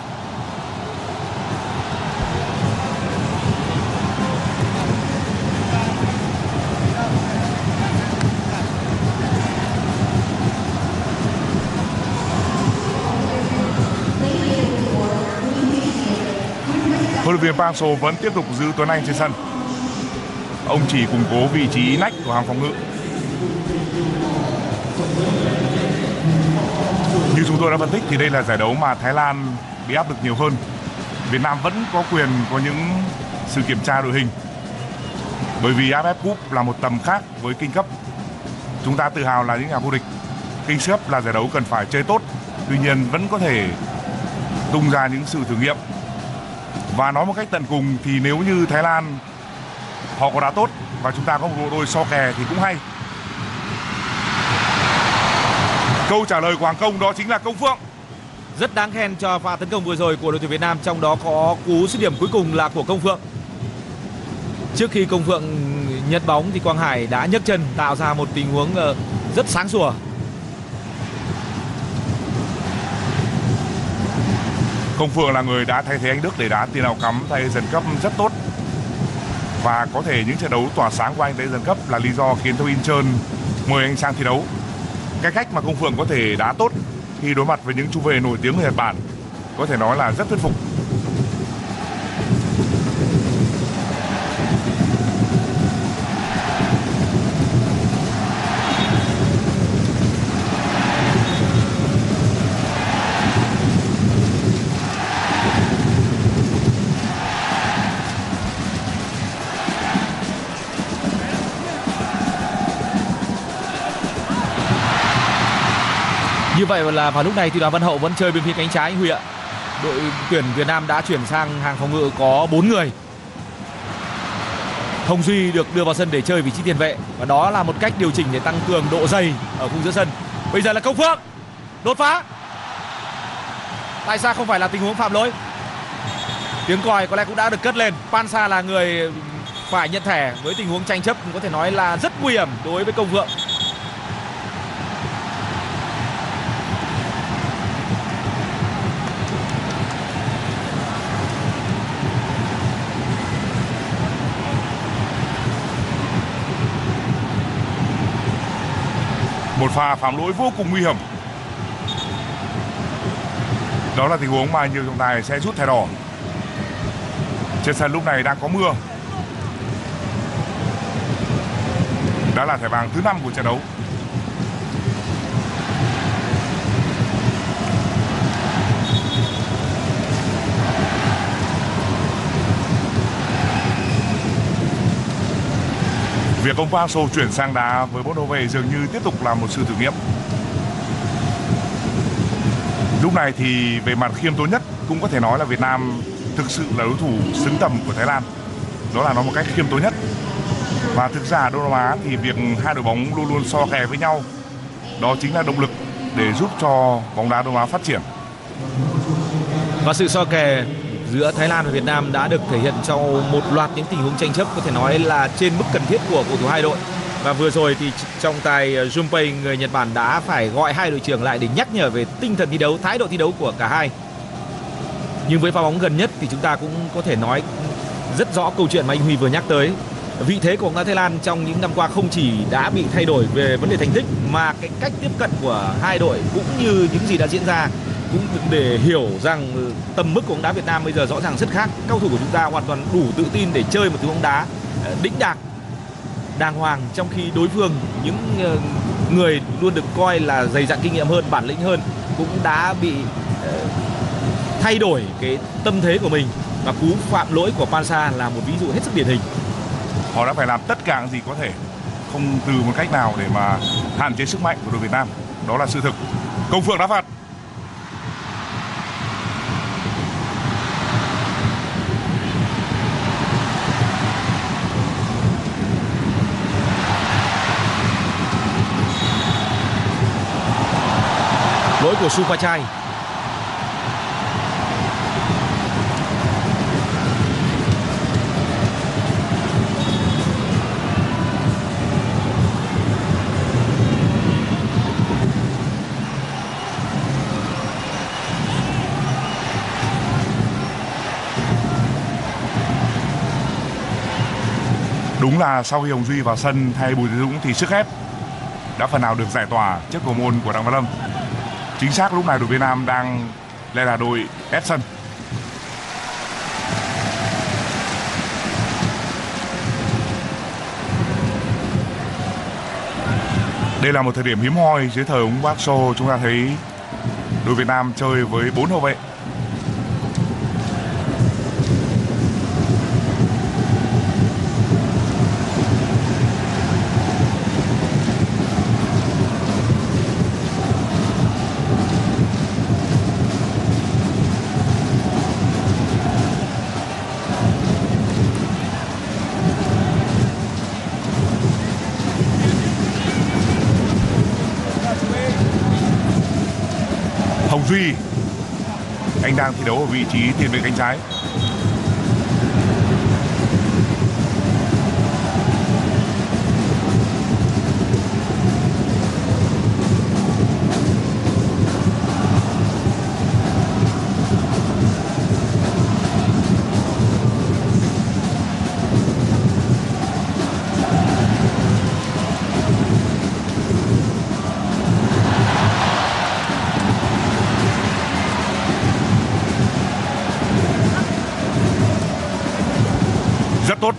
Huấn luyện viên Park Hang-seo vẫn tiếp tục giữ Tuấn Anh trên sân. Ông chỉ củng cố vị trí nách của hàng phòng ngự. Như chúng tôi đã phân tích thì đây là giải đấu mà Thái Lan bị áp lực nhiều hơn. Việt Nam vẫn có quyền có những sự kiểm tra đội hình, bởi vì a ép ép Cup là một tầm khác với King Cup. Chúng ta tự hào là những nhà vô địch. King Cup là giải đấu cần phải chơi tốt, tuy nhiên vẫn có thể tung ra những sự thử nghiệm. Và nói một cách tận cùng thì nếu như Thái Lan họ có đá tốt và chúng ta có một bộ đôi so kè thì cũng hay. Câu trả lời của Hoàng Công đó chính là Công Phượng. Rất đáng khen cho pha tấn công vừa rồi của đội tuyển Việt Nam, trong đó có cú dứt điểm cuối cùng là của Công Phượng. Trước khi Công Phượng nhận bóng thì Quang Hải đã nhấc chân tạo ra một tình huống rất sáng sủa. Công Phượng là người đã thay thế anh Đức để đá tiền đạo cắm tại Asian Cup rất tốt, và có thể những trận đấu tỏa sáng của anh tại Asian Cup là lý do khiến cho Incheon mời anh sang thi đấu. Cái cách mà Công Phượng có thể đá tốt khi đối mặt với những trung vệ nổi tiếng người Nhật Bản có thể nói là rất thuyết phục. Như vậy là vào lúc này thì Đoàn Văn Hậu vẫn chơi bên phía cánh trái anh Huy ạ. Đội tuyển Việt Nam đã chuyển sang hàng phòng ngự có bốn người. Hồng Duy được đưa vào sân để chơi vị trí tiền vệ, và đó là một cách điều chỉnh để tăng cường độ dày ở khung giữa sân. Bây giờ là Công Phượng đột phá. Tại sao không phải là tình huống phạm lỗi? Tiếng còi có lẽ cũng đã được cất lên. Pansa là người phải nhận thẻ với tình huống tranh chấp có thể nói là rất nguy hiểm đối với Công Phượng. Một pha phạm lỗi vô cùng nguy hiểm. Đó là tình huống mà nhiều trọng tài sẽ rút thẻ đỏ. Trên sân lúc này đang có mưa. đã là thẻ vàng thứ năm của trận đấu. Việc ông Park Hang-seo chuyển sang đá với bốn hậu vệ dường như tiếp tục là một sự thử nghiệm. Lúc này thì về mặt khiêm tốn nhất cũng có thể nói là Việt Nam thực sự là đối thủ xứng tầm của Thái Lan. Đó là nói một cách khiêm tốn nhất. Và thực ra ở Đông Nam Á thì việc hai đội bóng luôn luôn so kè với nhau, đó chính là động lực để giúp cho bóng đá Đông Nam Á phát triển. Và sự so kè giữa Thái Lan và Việt Nam đã được thể hiện trong một loạt những tình huống tranh chấp có thể nói là trên mức cần thiết của cầu thủ hai đội. Và vừa rồi thì trọng tài Junpei người Nhật Bản đã phải gọi hai đội trưởng lại để nhắc nhở về tinh thần thi đấu, thái độ thi đấu của cả hai. Nhưng với pha bóng gần nhất thì chúng ta cũng có thể nói rất rõ câu chuyện mà anh Huy vừa nhắc tới. Vị thế của bóng đá Thái Lan trong những năm qua không chỉ đã bị thay đổi về vấn đề thành tích mà cái cách tiếp cận của hai đội cũng như những gì đã diễn ra cũng để hiểu rằng tầm mức của bóng đá Việt Nam bây giờ rõ ràng rất khác. Cầu thủ của chúng ta hoàn toàn đủ tự tin để chơi một thứ bóng đá đĩnh đạc, đàng hoàng, trong khi đối phương những người luôn được coi là dày dặn kinh nghiệm hơn, bản lĩnh hơn cũng đã bị thay đổi cái tâm thế của mình. Và cú phạm lỗi của Pansa là một ví dụ hết sức điển hình. Họ đã phải làm tất cả những gì có thể, không từ một cách nào để mà hạn chế sức mạnh của đội Việt Nam. Đó là sự thực. Công Phượng đá phạt. Lỗi của Supachai. Đúng là sau khi Hồng Duy vào sân thay Bùi Tiến Dũng thì sức ép đã phần nào được giải tỏa trước cầu môn của Đặng Văn Lâm. Chính xác lúc này đội Việt Nam đang lại là đội ép sân. Đây là một thời điểm hiếm hoi dưới thời ông Park Hang-seo, chúng ta thấy đội Việt Nam chơi với bốn hậu vệ. Hồng Duy, anh đang thi đấu ở vị trí tiền vệ cánh trái. Rất tốt.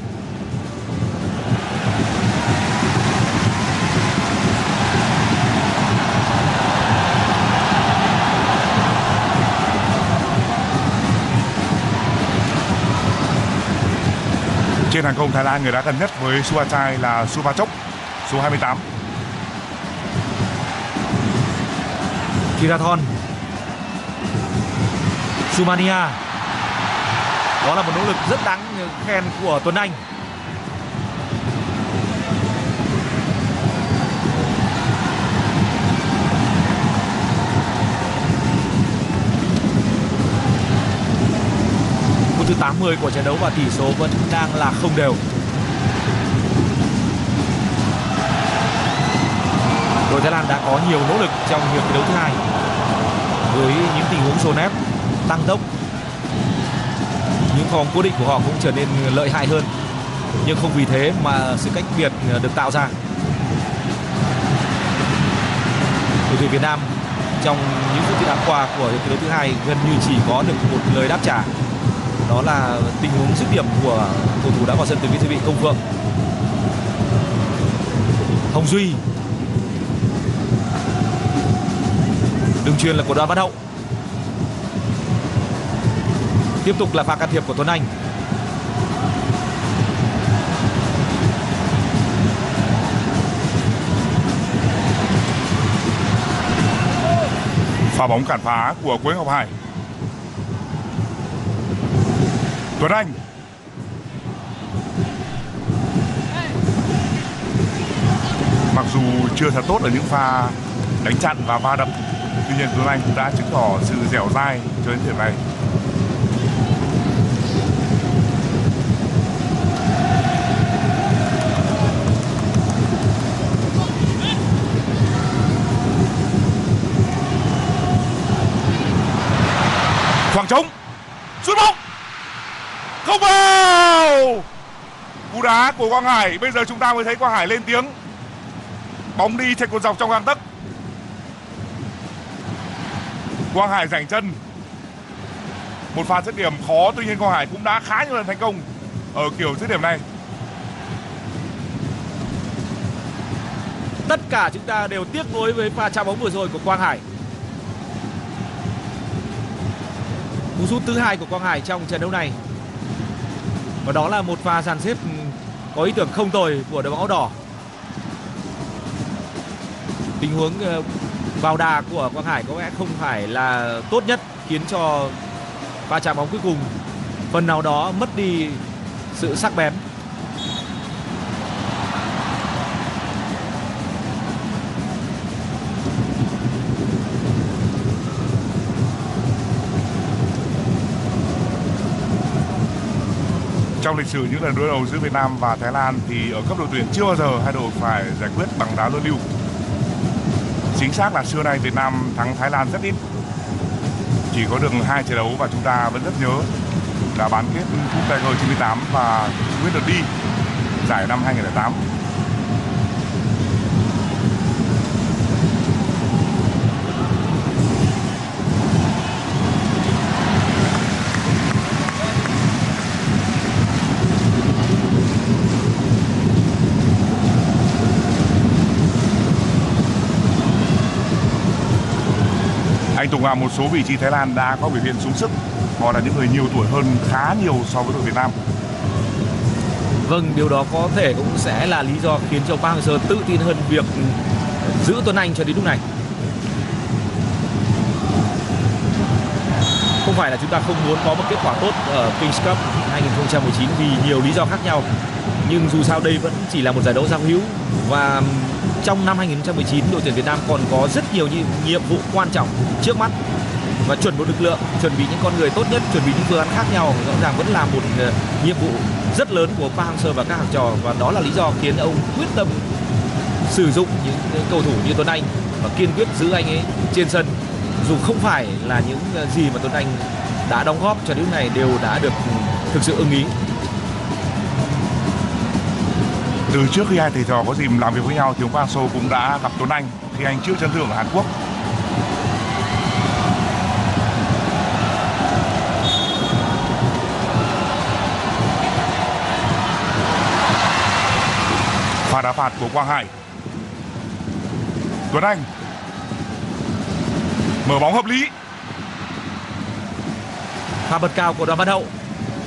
Trên hàng công Thái Lan, người đá gần nhất với Supachai là Supachok, số hai mươi tám. Kirathon, Sumania. Đó là một nỗ lực rất đáng khen của Tuấn Anh. Phút thứ tám mươi của trận đấu và tỷ số vẫn đang là không đều. Đội Thái Lan đã có nhiều nỗ lực trong hiệp thi đấu thứ hai với những tình huống dồn ép, tăng tốc. Những pha bóng cố định của họ cũng trở nên lợi hại hơn, nhưng không vì thế mà sự cách biệt được tạo ra. Đội tuyển Việt Nam trong những phút thi đấu qua của hiệp thi đấu thứ hai gần như chỉ có được một lời đáp trả, đó là tình huống dứt điểm của cầu thủ đã vào sân từ vị trí Công Phượng. Hồng Duy. Đường chuyền là của Đoàn Văn Hậu. Tiếp tục là pha can thiệp của Tuấn Anh. Pha bóng cản phá của Quế Ngọc Hải. Tuấn Anh. Mặc dù chưa thật tốt ở những pha đánh chặn và va đập, tuy nhiên Tuấn Anh cũng đã chứng tỏ sự dẻo dai cho đến điểm này. Khoảng trống, sút bóng không vào. Cú đá của Quang Hải. Bây giờ chúng ta mới thấy Quang Hải lên tiếng. Bóng đi chạy cột dọc trong gang tấc. Quang Hải rảnh chân. Một pha dứt điểm khó, tuy nhiên Quang Hải cũng đã khá nhiều lần thành công ở kiểu dứt điểm này. Tất cả chúng ta đều tiếc nuối với pha chạm bóng vừa rồi của Quang Hải. Cú sút thứ hai của Quang Hải trong trận đấu này. Và đó là một pha dàn xếp có ý tưởng không tồi của đội bóng áo đỏ. Tình huống vào đà của Quang Hải có lẽ không phải là tốt nhất, khiến cho pha chạm bóng cuối cùng phần nào đó mất đi sự sắc bén. Trong lịch sử những lần đối đầu giữa Việt Nam và Thái Lan thì ở cấp đội tuyển chưa bao giờ hai đội phải giải quyết bằng đá luân lưu. Chính xác là xưa nay Việt Nam thắng Thái Lan rất ít, chỉ có được hai trận đấu và chúng ta vẫn rất nhớ là bán kết Cúp Tiger chín mươi tám và chung kết lượt đi giải năm hai nghìn không trăm lẻ tám. Anh Tùng à, một số vị trí Thái Lan đã có biểu hiện xuống sức. Họ là những người nhiều tuổi hơn khá nhiều so với đội Việt Nam. Vâng, điều đó có thể cũng sẽ là lý do khiến cho Park Hang-seo tự tin hơn việc giữ Tuấn Anh cho đến lúc này. Không phải là chúng ta không muốn có một kết quả tốt ở Kings Cup hai nghìn không trăm mười chín vì nhiều lý do khác nhau. Nhưng dù sao đây vẫn chỉ là một giải đấu giao hữu, và trong năm hai nghìn không trăm mười chín đội tuyển Việt Nam còn có rất nhiều nhiệm vụ quan trọng trước mắt, và chuẩn bị lực lượng, chuẩn bị những con người tốt nhất, chuẩn bị những phương án khác nhau rõ ràng vẫn là một nhiệm vụ rất lớn của Park Hang-seo và các học trò, và đó là lý do khiến ông quyết tâm sử dụng những cầu thủ như Tuấn Anh và kiên quyết giữ anh ấy trên sân, dù không phải là những gì mà Tuấn Anh đã đóng góp cho đến lúc này đều đã được thực sự ưng ý. Từ trước khi hai thầy trò có dịp làm việc với nhau thì ông Park Hang-seo cũng đã gặp Tuấn Anh khi anh chữa chấn thương ở Hàn Quốc. Pha đá phạt của Quang Hải. Tuấn Anh mở bóng hợp lý. Pha bật cao của Đoàn Văn Hậu.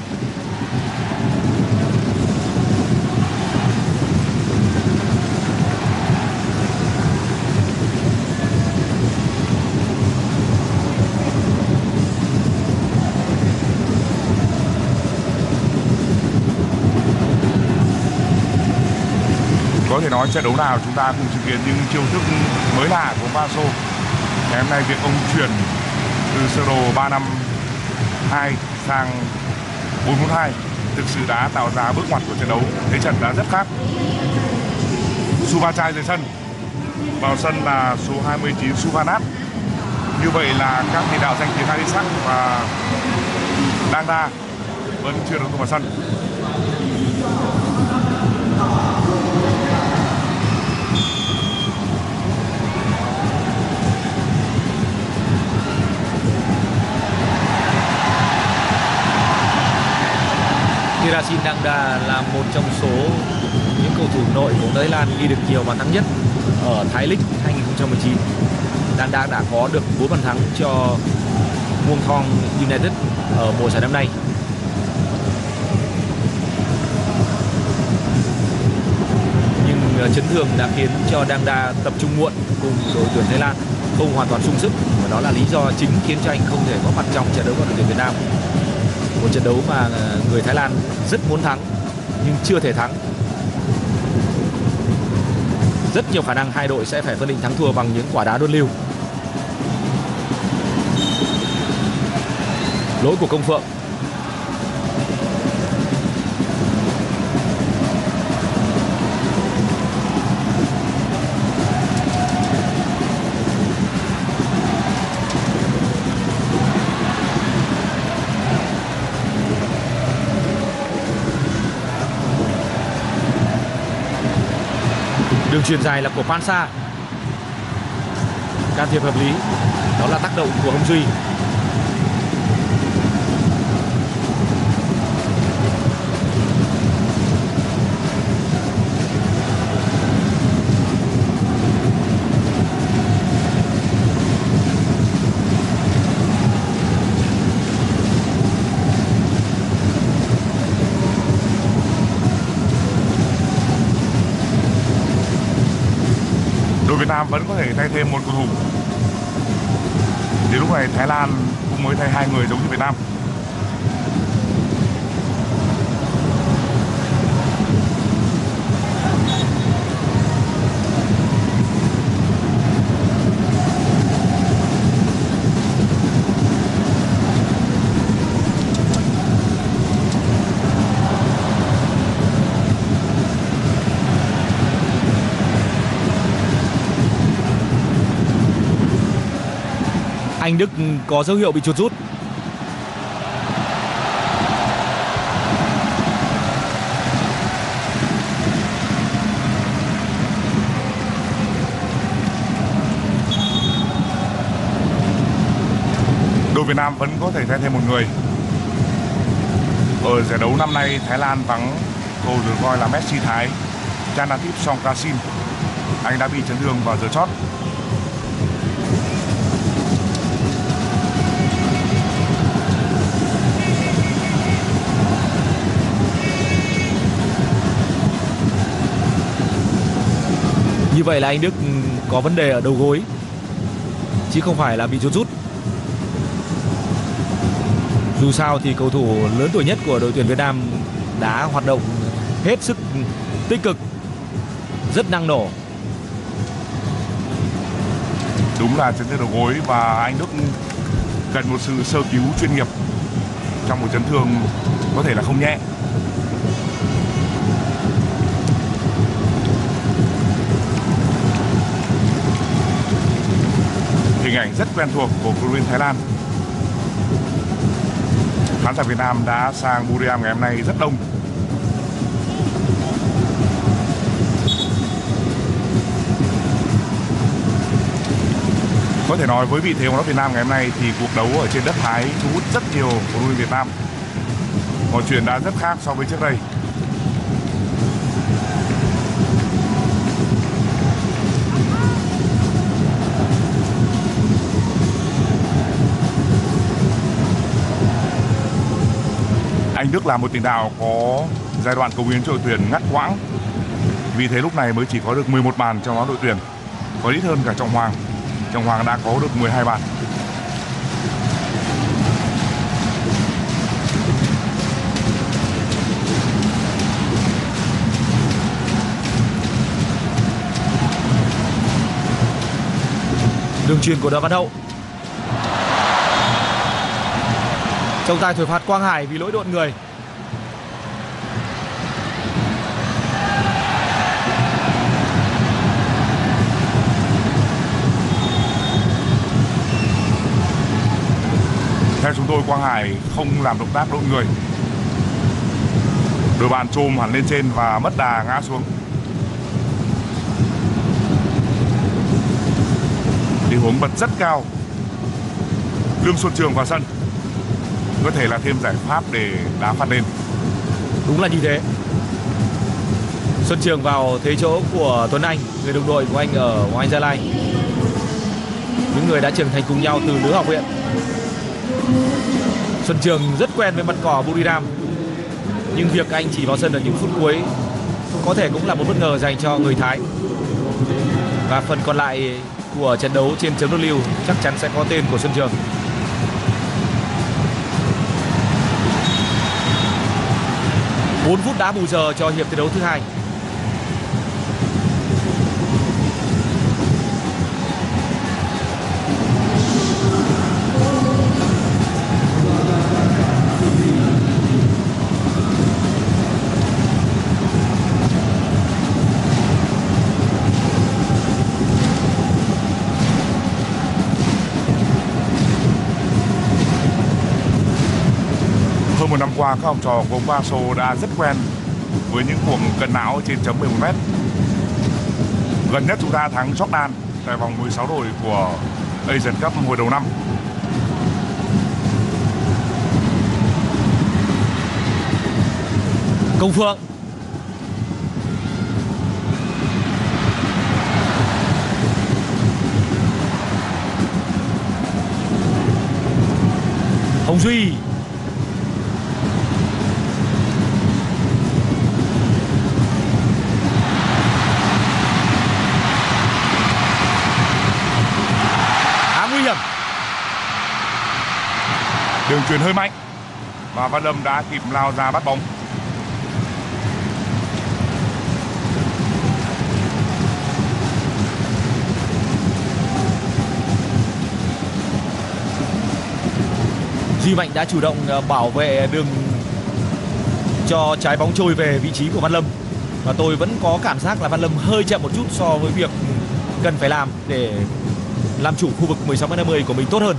Có thể nói trận đấu nào chúng ta cùng chứng kiến những chiêu thức mới lạ của Park Hang-seo. Ngày hôm nay việc ông chuyển từ sơ đồ ba năm hai sang bốn bốn hai thực sự đã tạo ra bước ngoặt của trận đấu. Thế trận đã rất khác. Suphachai rời sân. Vào sân là số hai mươi chín Suphanat. Như vậy là các tiền đạo danh tiếng Harisak và Dangda vẫn chưa được tung vào sân. Thirasin Dangda là một trong số những cầu thủ nội của Thái Lan ghi được nhiều bàn thắng nhất ở Thái League hai không một chín. Đanda đã có được bốn bàn thắng cho Muang Thong United ở mùa giải năm nay. Nhưng chấn thương đã khiến cho Đanda tập trung muộn cùng đội tuyển Thái Lan, không hoàn toàn sung sức, và đó là lý do chính khiến cho anh không thể có mặt trong trận đấu của đội tuyển Việt Nam. Một trận đấu mà người Thái Lan rất muốn thắng nhưng chưa thể thắng. Rất nhiều khả năng hai đội sẽ phải phân định thắng thua bằng những quả đá luân lưu. Lỗi của Công Phượng. Đường chuyền dài là của Pansa. Can thiệp hợp lý. Đó là tác động của Hồng Duy. Đội Việt Nam vẫn có thể thay thêm một cầu thủ. Thì lúc này Thái Lan cũng mới thay hai người giống như Việt Nam. Anh Đức có dấu hiệu bị chuột rút. Đội Việt Nam vẫn có thể thay thêm một người. Ở giải đấu năm nay, Thái Lan vắng cầu được coi là Messi Thái, Chanatip Songkrasin. Anh đã bị chấn thương vào giờ chót. Như vậy là anh Đức có vấn đề ở đầu gối, chứ không phải là bị chuột rút. Dù sao thì cầu thủ lớn tuổi nhất của đội tuyển Việt Nam đã hoạt động hết sức tích cực, rất năng nổ. Đúng là chấn thương đầu gối và anh Đức cần một sự sơ cứu chuyên nghiệp trong một chấn thương có thể là không nhẹ. Hình ảnh rất quen thuộc của cầu thủ Thái Lan. Khán giả Việt Nam đã sang Buriram ngày hôm nay rất đông. Có thể nói với vị thế bóng đá Việt Nam ngày hôm nay thì cuộc đấu ở trên đất Thái thu hút rất nhiều cầu thủ Việt Nam. Mọi chuyện đã rất khác so với trước đây. Anh Đức là một tiền đạo có giai đoạn cống hiến cho đội tuyển ngắt quãng. Vì thế lúc này mới chỉ có được mười một bàn trong đó đội tuyển, có ít hơn cả Trọng Hoàng. Trọng Hoàng đã có được mười hai bàn. Đường chuyền của Đoàn Văn Hậu. Trọng tài thổi phạt Quang Hải vì lỗi độn người. Theo chúng tôi, Quang Hải không làm động tác độn người. Đội bạn chồm hẳn lên trên và mất đà ngã xuống. Tình huống bật rất cao. Lương Xuân Trường vào sân, có thể là thêm giải pháp để đá phạt đền. Đúng là như thế. Xuân Trường vào thế chỗ của Tuấn Anh, người đồng đội của anh ở Hoàng Anh Gia Lai. Những người đã trưởng thành cùng nhau từ lứa học viện. Xuân Trường rất quen với mặt cỏ Buriram, nhưng việc anh chỉ vào sân ở những phút cuối có thể cũng là một bất ngờ dành cho người Thái. Và phần còn lại của trận đấu trên chấm W chắc chắn sẽ có tên của Xuân Trường. bốn phút đá bù giờ cho hiệp thi đấu thứ hai. Hơn một năm qua, các học trò của ông Park Hang-seo đã rất quen với những cuộc cân não trên chấm mười một mét. Gần nhất chúng ta thắng Jordan tại vòng mười sáu đội của Asian Cup hồi đầu năm. Công Phượng. Hồng Duy. Đường chuyền hơi mạnh và Văn Lâm đã kịp lao ra bắt bóng. Duy Mạnh đã chủ động bảo vệ đường cho trái bóng trôi về vị trí của Văn Lâm. Và tôi vẫn có cảm giác là Văn Lâm hơi chậm một chút so với việc cần phải làm để làm chủ khu vực mười sáu mét năm mươi của mình tốt hơn.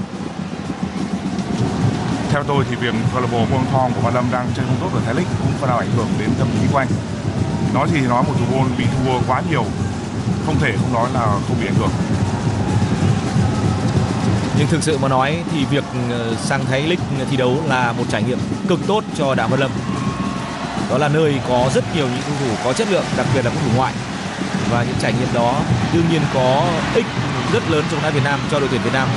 Theo tôi thì việc câu lạc bộ Muang Thong của Văn Lâm đang chơi không tốt ở Thái League cũng phần nào ảnh hưởng đến tâm lý của anh. Nói gì thì nói, một thủ môn bị thua quá nhiều không thể không nói là không bị ảnh hưởng. Nhưng thực sự mà nói thì việc sang Thái League thi đấu là một trải nghiệm cực tốt cho Đặng Văn Lâm. Đó là nơi có rất nhiều những cầu thủ có chất lượng, đặc biệt là cầu thủ ngoại. Và những trải nghiệm đó đương nhiên có ích rất lớn trong đá Việt Nam, cho đội tuyển Việt Nam.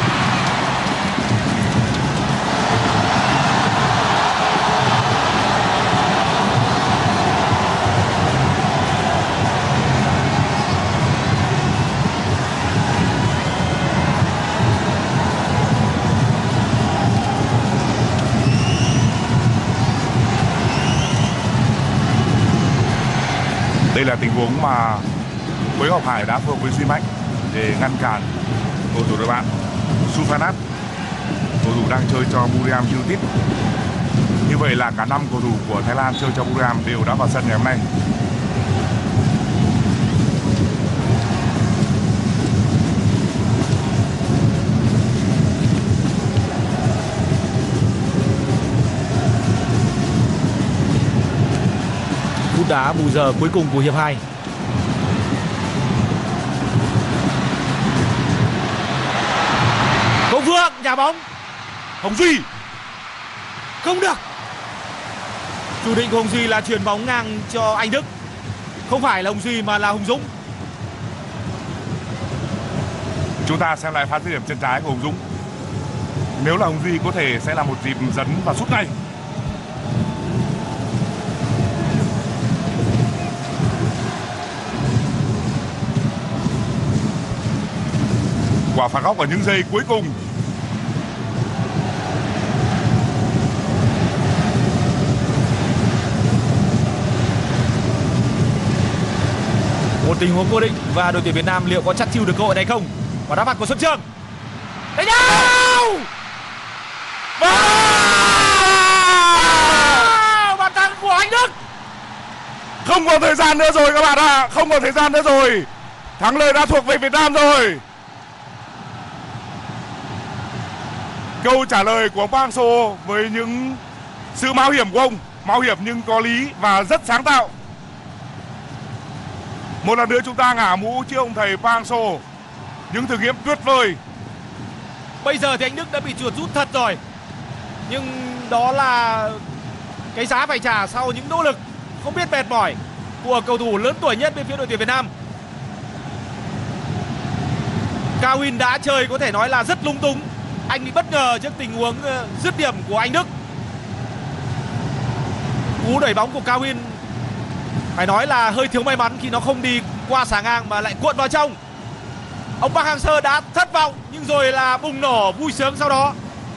Đây là tình huống mà Quế Ngọc Hải đã phối hợp với Duy Mạnh để ngăn cản cầu thủ đội bạn Sufanat, cầu thủ đang chơi cho Buriram United. Như vậy là cả năm cầu thủ của Thái Lan chơi cho Buriram đều đã vào sân ngày hôm nay. Đá bù giờ cuối cùng của hiệp hai. Công Phượng nhà bóng. Hồng Duy không được. Chủ định của Hồng Duy là chuyền bóng ngang cho Anh Đức. Không phải là Hồng Duy mà là Hùng Dũng. Chúng ta xem lại pha dứt điểm chân trái của Hùng Dũng. Nếu là Hồng Duy có thể sẽ là một dịp dấn và sút ngay. Quả phạt góc ở những giây cuối cùng. Một tình huống cố định và đội tuyển Việt Nam liệu có chắt chiu được cơ hội này không? Và đá phạt của Xuân Trường. Đánh nhau! Bàn thắng của Anh Đức. Không còn thời gian nữa rồi các bạn ạ, à. Không còn thời gian nữa rồi. Thắng lợi đã thuộc về Việt Nam rồi. Câu trả lời của ông Park Hang-seo với những sự mạo hiểm của ông, mạo hiểm nhưng có lý và rất sáng tạo. Một lần nữa chúng ta ngả mũ trước ông thầy Park Hang-seo. Những thử nghiệm tuyệt vời. Bây giờ thì anh Đức đã bị chuột rút thật rồi. Nhưng đó là cái giá phải trả sau những nỗ lực không biết mệt mỏi của cầu thủ lớn tuổi nhất bên phía đội tuyển Việt Nam. Cao Win đã chơi có thể nói là rất lung túng. Anh bị bất ngờ trước tình huống dứt điểm của anh Đức. Cú đẩy bóng của Cao Win phải nói là hơi thiếu may mắn khi nó không đi qua xà ngang mà lại cuộn vào trong. Ông Park Hang-seo đã thất vọng nhưng rồi là bùng nổ vui sướng sau đó.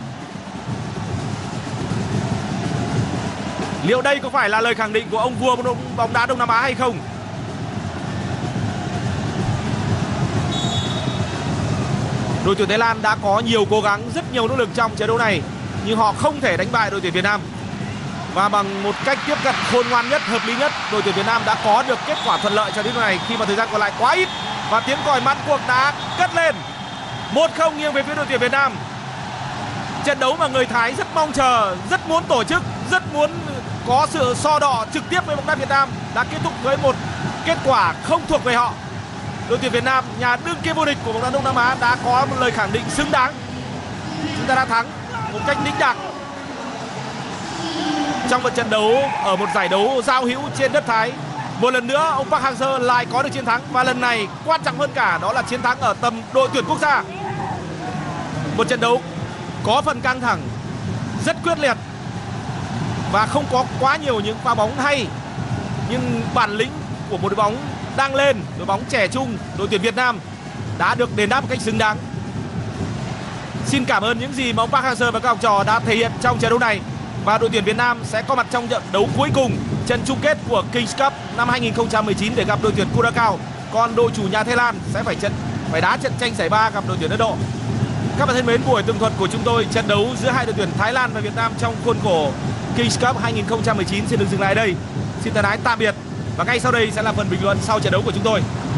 Liệu đây có phải là lời khẳng định của ông vua bóng đá Đông Nam Á hay không? Đội tuyển Thái Lan đã có nhiều cố gắng, rất nhiều nỗ lực trong trận đấu này nhưng họ không thể đánh bại đội tuyển Việt Nam. Và bằng một cách tiếp cận khôn ngoan nhất, hợp lý nhất, đội tuyển Việt Nam đã có được kết quả thuận lợi cho đến lúc này khi mà thời gian còn lại quá ít. Và tiếng còi mãn cuộc đã cất lên. một không nghiêng về phía đội tuyển Việt Nam. Trận đấu mà người Thái rất mong chờ, rất muốn tổ chức, rất muốn có sự so đọ trực tiếp với bóng đá Việt Nam đã kết thúc với một kết quả không thuộc về họ. Đội tuyển Việt Nam, nhà đương kim vô địch của bóng đá Đông Nam Á, đã có một lời khẳng định xứng đáng. Chúng ta đã thắng một cách đĩnh đạc trong một trận đấu ở một giải đấu giao hữu trên đất Thái. Một lần nữa ông Park Hang-seo lại có được chiến thắng, và lần này quan trọng hơn cả đó là chiến thắng ở tầm đội tuyển quốc gia. Một trận đấu có phần căng thẳng, rất quyết liệt và không có quá nhiều những pha bóng hay, nhưng bản lĩnh của một đội bóng đang lên, đội bóng trẻ trung, đội tuyển Việt Nam đã được đền đáp một cách xứng đáng. Xin cảm ơn những gì mà ông Park Hang-seo và các học trò đã thể hiện trong trận đấu này. Và đội tuyển Việt Nam sẽ có mặt trong trận đấu cuối cùng, trận chung kết của Kings Cup năm hai nghìn không trăm mười chín để gặp đội tuyển Curaçao. Còn đội chủ nhà Thái Lan sẽ phải trận phải đá trận tranh giải ba gặp đội tuyển Ấn Độ. Các bạn thân mến, buổi tường thuật của chúng tôi trận đấu giữa hai đội tuyển Thái Lan và Việt Nam trong khuôn khổ Kings Cup hai nghìn không trăm mười chín xin được dừng lại ở đây. Xin thân ái tạm biệt và ngay sau đây sẽ là phần bình luận sau trận đấu của chúng tôi.